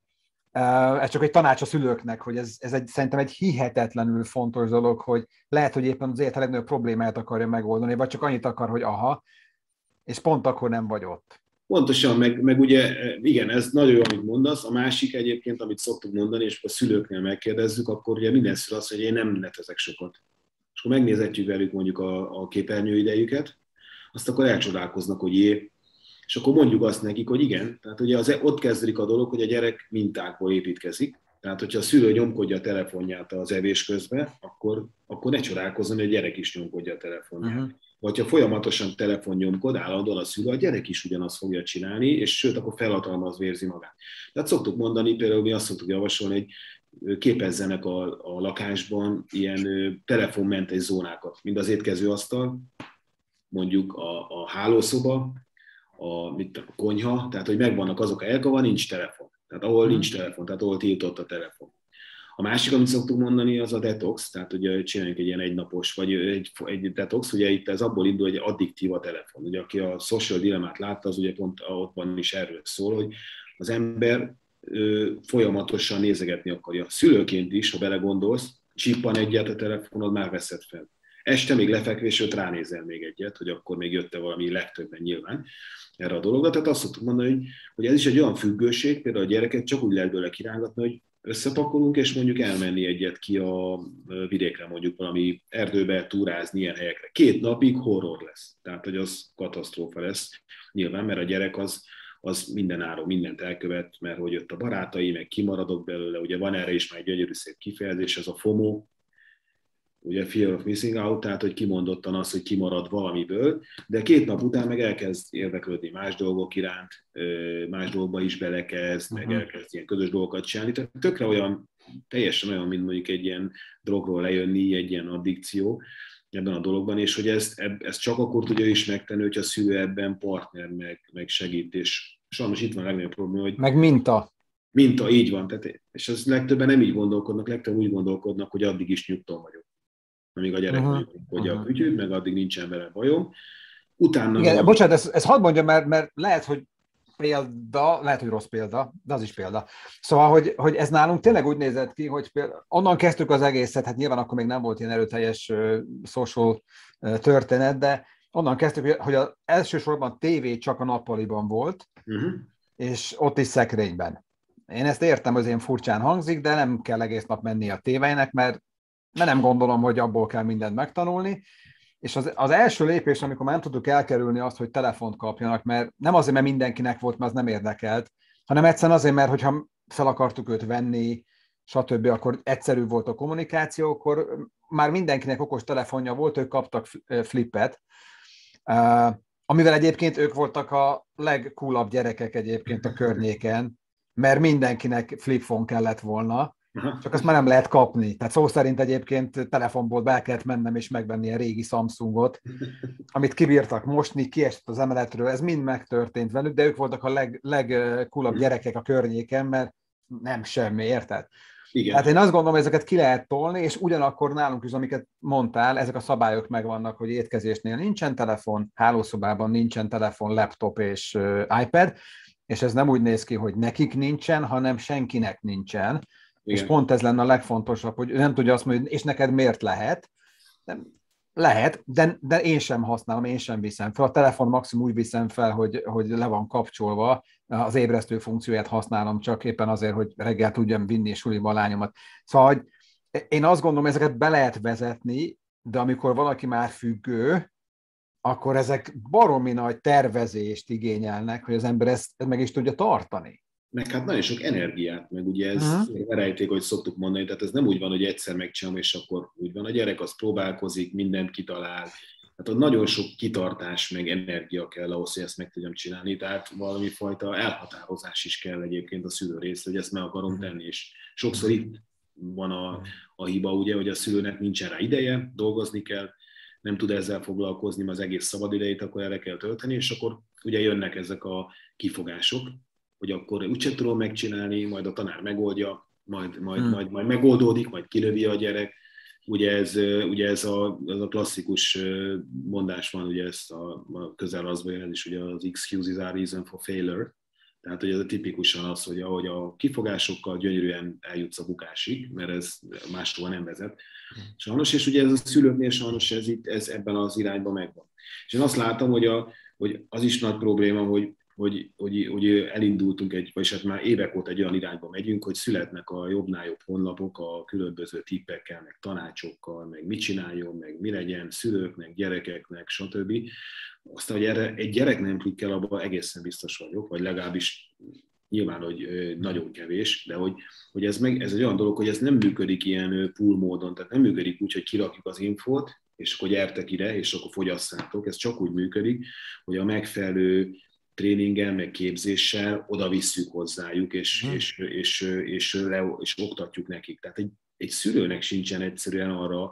Ez csak egy tanács a szülőknek, hogy ez, ez egy, szerintem egy hihetetlenül fontos dolog, hogy lehet, hogy éppen az élet legnagyobb problémát akarja megoldani, vagy csak annyit akar, hogy aha, és pont akkor nem vagy ott. Pontosan, meg, meg ugye, igen, ez nagyon jó, amit mondasz. A másik egyébként, amit szoktuk mondani, és a szülőknél megkérdezzük, akkor ugye minden szülő azt mondja, hogy én nem netezek sokat. És akkor megnézhetjük velük mondjuk a, a képernyőidejüket, azt akkor elcsodálkoznak, hogy jé, és akkor mondjuk azt nekik, hogy igen. Tehát ugye az, ott kezdődik a dolog, hogy a gyerek mintákból építkezik. Tehát, hogyha a szülő nyomkodja a telefonját az evés közben, akkor, akkor ne csodálkozzon, hogy a gyerek is nyomkodja a telefonját. Uh-huh. Vagy ha folyamatosan telefonnyomkod, állandóan a szülő, a gyerek is ugyanazt fogja csinálni, és sőt, akkor felhatalmazva érzi magát. Tehát szoktuk mondani, például mi azt szoktuk javasolni, hogy képezzenek a, a lakásban ilyen telefonmentes zónákat, mind az étkezőasztal, mondjuk a, a hálószoba, a, mit, a konyha, tehát hogy megvannak azok a helyek, ahol nincs telefon. Tehát ahol hmm. nincs telefon, tehát ahol tiltott a telefon. A másik, amit szoktuk mondani, az a detox, tehát ugye csináljunk egy ilyen egynapos, vagy egy, egy detox, ugye itt ez abból indul, hogy addiktív a telefon. Ugye aki a Social Dilemmát látta, az ugye pont ottban is erről szól, hogy az ember ö, folyamatosan nézegetni akarja. Szülőként is, ha belegondolsz, csippan egyet a telefonod, már veszed fel. Este még lefekvésőt ránézel még egyet, hogy akkor még jött-e valami, legtöbben nyilván erre a dologra. Tehát azt szoktuk mondani, hogy, hogy ez is egy olyan függőség, például a gyereket csak úgy lehet bőle kirángatni, hogy összepakolunk, és mondjuk elmenni egyet ki a vidékre, mondjuk valami erdőbe túrázni ilyen helyekre. Két napig horror lesz. Tehát, hogy az katasztrófa lesz. Nyilván, mert a gyerek az, az minden áron mindent elkövet, mert hogy jött a barátai, meg kimaradok belőle. Ugye van erre is már egy gyönyörű szép kifejezés, ez a FOMO, ugye Fear of Missing Out, tehát hogy kimondottan az, hogy kimarad valamiből, de két nap után meg elkezd érdeklődni más dolgok iránt, más dolgokba is belekezd, uh-huh. meg elkezd ilyen közös dolgokat csinálni, tehát tökre olyan, teljesen olyan, mint mondjuk egy ilyen drogról lejönni, egy ilyen addikció ebben a dologban, és hogy ezt, ezt csak akkor tudja is megtenni, hogyha a szülő ebben partner meg, meg segít, és sajnos itt van a legnagyobb probléma, hogy... Meg minta. Minta, így van, tehát, és az legtöbben nem így gondolkodnak, legtöbben úgy gondolkodnak, hogy addig is nyugton vagyok. Amíg a gyerek uh-huh. mondja uh-huh. a kütyűt, meg addig nincsen vele bajom. Utána... Igen, van... bocsánat, ezt, ezt hadd mondjam, mert, mert lehet, hogy példa, lehet, hogy rossz példa, de az is példa. Szóval, hogy, hogy ez nálunk tényleg úgy nézett ki, hogy például, onnan kezdtük az egészet, hát nyilván akkor még nem volt ilyen erőteljes uh, social uh, történet, de onnan kezdtük, hogy az elsősorban tévé csak a nappaliban volt, uh-huh. és ott is szekrényben. Én ezt értem, hogy én furcsán hangzik, de nem kell egész nap menni a tévének, mert mert nem gondolom, hogy abból kell mindent megtanulni. És az, az első lépés, amikor már nem tudtuk elkerülni azt, hogy telefont kapjanak, mert nem azért, mert mindenkinek volt, mert az nem érdekelt, hanem egyszerűen azért, mert hogyha fel akartuk őt venni, stb., akkor egyszerű volt a kommunikáció, akkor már mindenkinek okos telefonja volt, ők kaptak flippet, amivel egyébként ők voltak a legcoolabb gyerekek egyébként a környéken, mert mindenkinek flipphone kellett volna, csak azt már nem lehet kapni. Tehát szó szerint egyébként telefonból be kellett mennem és megvenni a régi Samsungot, amit kibírtak mosni, kiesett az emeletről, ez mind megtörtént velük, de ők voltak a leg, legcoolabb gyerekek a környéken, mert nem semmi, érted? Igen. Tehát én azt gondolom, hogy ezeket ki lehet tolni, és ugyanakkor nálunk is, amiket mondtál, ezek a szabályok megvannak, hogy étkezésnél nincsen telefon, hálószobában nincsen telefon, laptop és uh, iPad, és ez nem úgy néz ki, hogy nekik nincsen, hanem senkinek nincsen. Igen. És pont ez lenne a legfontosabb, hogy nem tudja azt mondani, és neked miért lehet. Nem, lehet, de, de én sem használom, én sem viszem fel. A telefon maximum úgy viszem fel, hogy, hogy le van kapcsolva, az ébresztő funkcióját használom csak éppen azért, hogy reggel tudjam vinni suliba a lányomat. Szóval hogy én azt gondolom, ezeket be lehet vezetni, de amikor valaki már függő, akkor ezek baromi nagy tervezést igényelnek, hogy az ember ezt, ezt meg is tudja tartani. Meg hát nagyon sok energiát, meg ugye ez uh-huh. rejték, hogy szoktuk mondani, tehát ez nem úgy van, hogy egyszer megcsinálom, és akkor úgy van. A gyerek az próbálkozik, mindent kitalál, Tehát ott nagyon sok kitartás, meg energia kell ahhoz, hogy ezt meg tudjam csinálni, tehát valami fajta elhatározás is kell egyébként a szülő részre, hogy ezt meg akarom tenni, és sokszor itt van a, a hiba, ugye, hogy a szülőnek nincsen rá ideje, dolgozni kell, nem tud ezzel foglalkozni, az egész szabadidejét akkor erre kell tölteni, és akkor ugye jönnek ezek a kifogások, hogy akkor úgyse tudom megcsinálni, majd a tanár megoldja, majd, majd, hmm. majd, majd megoldódik, majd kilövi a gyerek. Ugye ez, ugye ez, a, ez a klasszikus mondás van, ugye ezt a, a közelrajzban jön, ez is ugye az excuse is a reason for failure. Tehát ugye ez a tipikusan az, hogy ahogy a kifogásokkal gyönyörűen eljutsz a bukásig, mert ez máshova nem vezet. Sajnos, és ugye ez a szülőknél sajnos ez, itt, ez ebben az irányban megvan. És én azt látom, hogy, a, hogy az is nagy probléma, hogy Hogy, hogy, hogy elindultunk egy, vagyis hát már évek óta egy olyan irányba megyünk, hogy születnek a jobbnál jobb honlapok a különböző tippekkel, meg tanácsokkal, meg mit csináljon, meg mi legyen szülőknek, gyerekeknek, stb. Aztán, hogy erre egy gyerek nem klikkel, abban egészen biztos vagyok, vagy legalábbis nyilván, hogy nagyon kevés, de hogy, hogy ez, meg, ez egy olyan dolog, hogy ez nem működik ilyen pool módon, tehát nem működik úgy, hogy kirakjuk az infót, és akkor gyertek ide, és akkor fogyasszátok. Ez csak úgy működik, hogy a megfelelő tréninggel, meg képzéssel oda visszük hozzájuk, és, hmm. és, és, és, le, és oktatjuk nekik. Tehát egy, egy szülőnek sincsen egyszerűen arra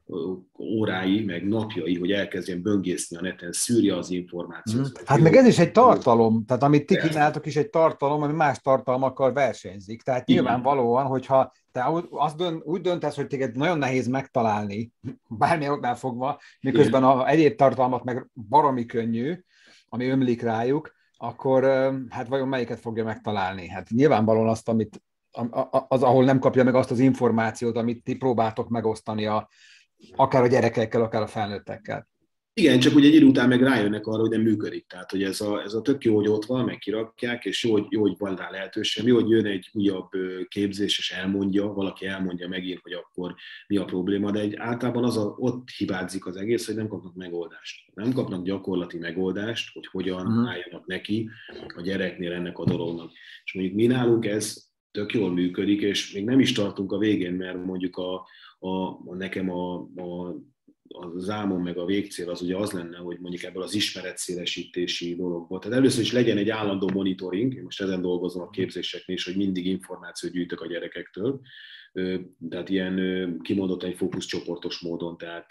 órái, meg napjai, hogy elkezdjen böngészni a neten, szűrje az információt. Hmm. Hát meg ez is egy tartalom, tehát amit ti kínáltok is egy tartalom, ami más tartalmakkal versenyzik. Tehát igen. Nyilvánvalóan, hogyha te azt dönt, úgy döntesz, hogy téged nagyon nehéz megtalálni, bármilyen oknál fogva, miközben a egyéb tartalmat meg baromi könnyű, ami ömlik rájuk, akkor hát vajon melyiket fogja megtalálni? Hát nyilvánvalóan azt, amit, az, ahol nem kapja meg azt az információt, amit ti próbáltok megosztani a, akár a gyerekekkel, akár a felnőttekkel. Igen, csak ugye egy idő után meg rájönnek arra, hogy nem működik. Tehát, hogy ez a, ez a tök jó, hogy ott van, meg kirakják, és jó, hogy, jó, hogy van rá lehetőség. Jó, hogy jön egy újabb képzés, és elmondja, valaki elmondja megint, hogy akkor mi a probléma, de egy, általában az a, ott hibázik az egész, hogy nem kapnak megoldást. Nem kapnak gyakorlati megoldást, hogy hogyan uh-huh. álljanak neki a gyereknél ennek a dolognak. És mondjuk mi nálunk ez tök jól működik, és még nem is tartunk a végén, mert mondjuk a, a, a nekem a, a az álmom meg a végcél az ugye az lenne, hogy mondjuk ebből az ismeretszélesítési dologból. Tehát először is legyen egy állandó monitoring, én most ezen dolgozom a képzéseknél is, hogy mindig információt gyűjtök a gyerekektől, tehát ilyen kimondottan egy fókuszcsoportos módon, tehát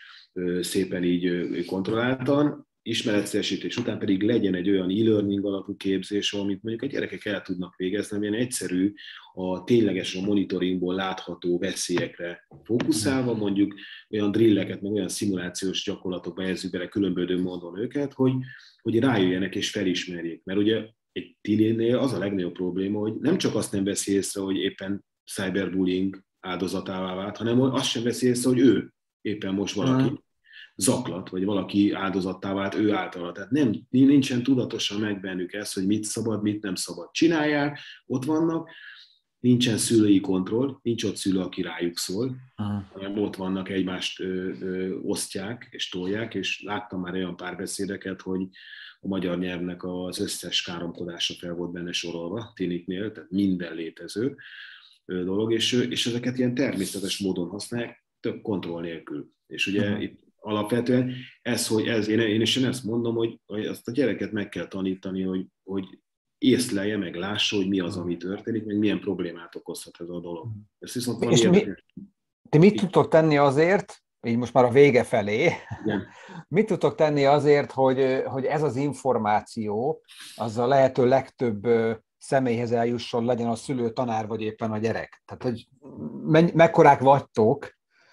szépen így kontrolláltan, ismeretszélesítés után pedig legyen egy olyan e-learning alapú képzés, amit mondjuk a gyerekek el tudnak végezni, ilyen egyszerű, a tényleges a monitoringból látható veszélyekre fókuszálva, mondjuk olyan drilleket, meg olyan szimulációs gyakorlatokba helyezzük bele különböző módon őket, hogy, hogy rájöjjenek és felismerjék. Mert ugye egy teenénél az a legnagyobb probléma, hogy nem csak azt nem veszi észre, hogy éppen cyberbullying áldozatává vált, hanem azt sem veszi észre, hogy ő éppen most valaki zaklat, vagy valaki áldozattá vált ő általa. Tehát nem, nincsen tudatosan meg bennük ez, hogy mit szabad, mit nem szabad. Csinálják, ott vannak, nincsen szülői kontroll, nincs ott szülő, aki rájuk szól, uh-huh. hanem ott vannak, egymást ö, ö, osztják és tolják, és láttam már olyan párbeszédeket, hogy a magyar nyelvnek az összes káromkodása fel volt benne sorolva, tiniknél, tehát minden létező ö, dolog, és, és ezeket ilyen természetes módon használják, több kontroll nélkül. És ugye uh-huh. itt alapvetően ez, hogy ez, én, én is én ezt mondom, hogy, hogy azt a gyereket meg kell tanítani, hogy, hogy észlelje, meg lássa, hogy mi az, ami történik, meg milyen problémát okozhat ez a dolog. Ezt viszont és mi, ti mit tudtok tenni azért, így most már a vége felé, igen. mit tudtok tenni azért, hogy, hogy ez az információ, az a lehető legtöbb személyhez eljusson, legyen a szülő, tanár, vagy éppen a gyerek? Tehát, hogy me- mekkorák vagytok,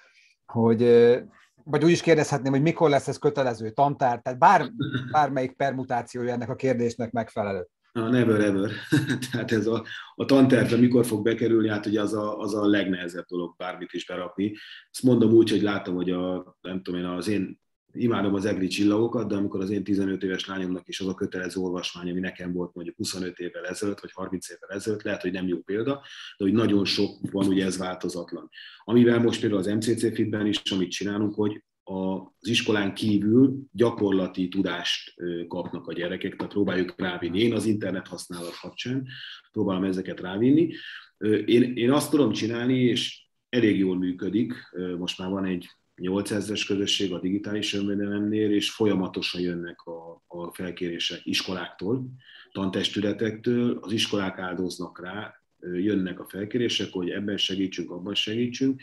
hogy... Vagy úgy is kérdezhetném, hogy mikor lesz ez kötelező tantár, tehát bár, bármelyik permutációja ennek a kérdésnek megfelelő. No, never ever. Tehát ez a, a tantervre mikor fog bekerülni, hát ugye az a, az a legnehezebb dolog bármit is berakni. Ezt mondom úgy, hogy látom, hogy a, nem tudom én, az én imádom az egri csillagokat, de amikor az én tizenöt éves lányomnak is az a kötelező olvasmány, ami nekem volt mondjuk huszonöt évvel ezelőtt, vagy harminc évvel ezelőtt, lehet, hogy nem jó példa, de hogy nagyon sok van, ugye ez változatlan. Amivel most például az em cé cé Fitben is, amit csinálunk, hogy az iskolán kívül gyakorlati tudást kapnak a gyerekek, tehát próbáljuk rávinni. Én az internet használat kapcsán próbálom ezeket rávinni. Én, én azt tudom csinálni, és elég jól működik, most már van egy nyolcezres közösség a digitális önvédelemnél, és folyamatosan jönnek a, a felkérések iskoláktól, tantestületektől, az iskolák áldoznak rá, jönnek a felkérések, hogy ebben segítsünk, abban segítsünk,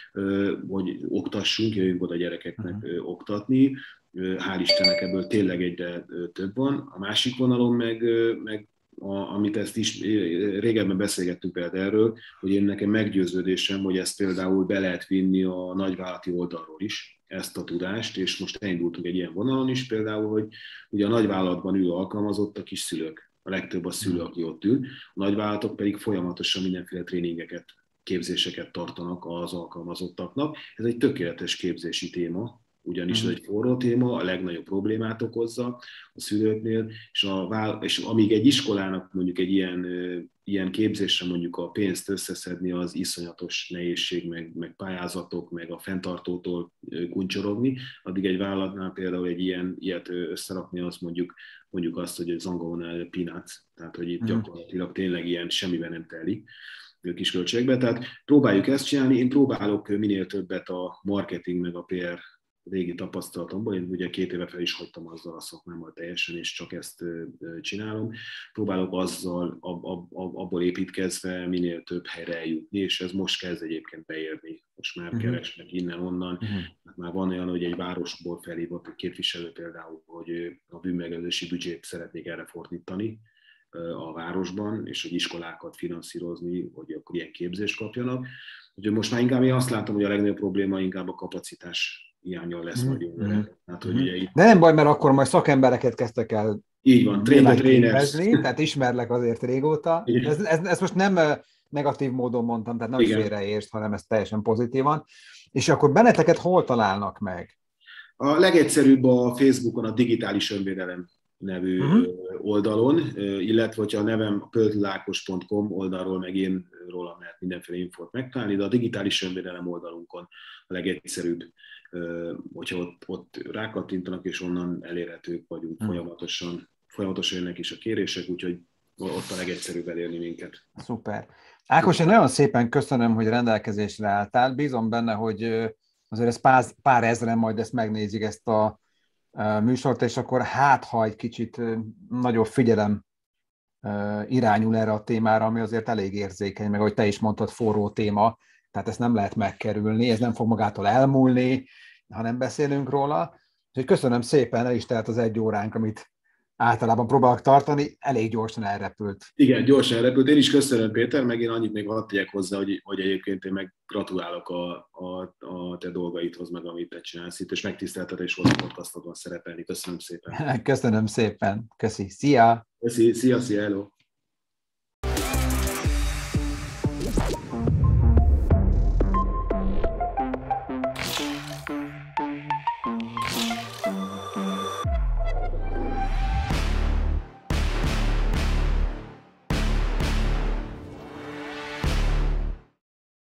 hogy oktassunk, jöjjünk oda gyerekeknek uh-huh. oktatni. Hál' Istennek ebből tényleg egyre több van. A másik vonalon meg, meg a, amit ezt is régebben beszélgettünk például erről, hogy én nekem meggyőződésem, hogy ezt például be lehet vinni a nagyvállalati oldalról is, ezt a tudást, és most elindultunk egy ilyen vonalon is például, hogy ugye a nagyvállalatban ülő alkalmazottak is szülők. A legtöbb a szülő, aki ott ül. A nagyvállalatok pedig folyamatosan mindenféle tréningeket, képzéseket tartanak az alkalmazottaknak. Ez egy tökéletes képzési téma, ugyanis ez egy forró téma, a legnagyobb problémát okozza a szülőknél, és, a, és amíg egy iskolának mondjuk egy ilyen, ilyen képzésre mondjuk a pénzt összeszedni, az iszonyatos nehézség, meg, meg pályázatok, meg a fenntartótól kuncsorogni, addig egy vállalatnál például egy ilyen, ilyet összerakni, az mondjuk, mondjuk azt, hogy az angolnál peanuts, tehát hogy itt gyakorlatilag tényleg ilyen semmiben nem telik kis költségbe. Tehát próbáljuk ezt csinálni, én próbálok minél többet a marketing meg a pé er régi tapasztalatomból, én ugye két éve fel is hagytam azzal a szakmámmal teljesen, és csak ezt csinálom. Próbálok azzal, ab, ab, abból építkezve minél több helyre eljutni, és ez most kezd egyébként beérni. Most már uh-huh. keresnek innen-onnan. Uh-huh. Már van olyan, hogy egy városból felhívott egy képviselő például, hogy a bűnmegelőzési büdzsét szeretnék erre fordítani a városban, és hogy iskolákat finanszírozni, hogy akkor ilyen képzést kapjanak. Úgyhogy most már inkább én azt látom, hogy a legnagyobb probléma inkább a kapacitás hiánnyal lesz majd jövőre. Mm-hmm. Hát, hogy ugye itt... De nem baj, mert akkor majd szakembereket kezdtek el így van, trainers. Tehát ismerlek azért régóta. Ez, ez, ezt most nem negatív módon mondtam, tehát nem félreértsd, hanem ez teljesen pozitívan. És akkor benneteket hol találnak meg? A legegyszerűbb a Facebookon a Digitális Önvédelem nevű uh-huh. oldalon, illetve hogyha a nevem a pöltlákos pont com oldalról meg én rólam lehet mindenféle infót megtalálni, de a Digitális Önvédelem oldalunkon a legegyszerűbb, hogyha ott, ott rákattintanak, és onnan elérhetők vagyunk uh-huh. folyamatosan, folyamatosan jönnek is a kérések, úgyhogy ott a legegyszerűbb elérni minket. Szuper. Ákos, én nagyon szépen köszönöm, hogy rendelkezésre álltál. Bízom benne, hogy azért ez pár, pár ezren majd ezt megnézik, ezt a műsort, és akkor hát, ha egy kicsit nagyobb figyelem irányul erre a témára, ami azért elég érzékeny, meg ahogy te is mondtad, forró téma, tehát ezt nem lehet megkerülni, ez nem fog magától elmúlni, hanem beszélünk róla. Úgyhogy köszönöm szépen, el is telt az egy óránk, amit általában próbálok tartani, elég gyorsan elrepült. Igen, gyorsan elrepült. Én is köszönöm, Péter, meg én annyit még hadd tegyek hozzá, hogy, hogy egyébként én meg gratulálok a, a, a te dolgaidhoz, meg amit te csinálsz itt, és megtiszteltetés volt a podcastodban szerepelni. Köszönöm szépen. Köszönöm szépen. Köszi. Szia! Köszi. Szia, szia, hello!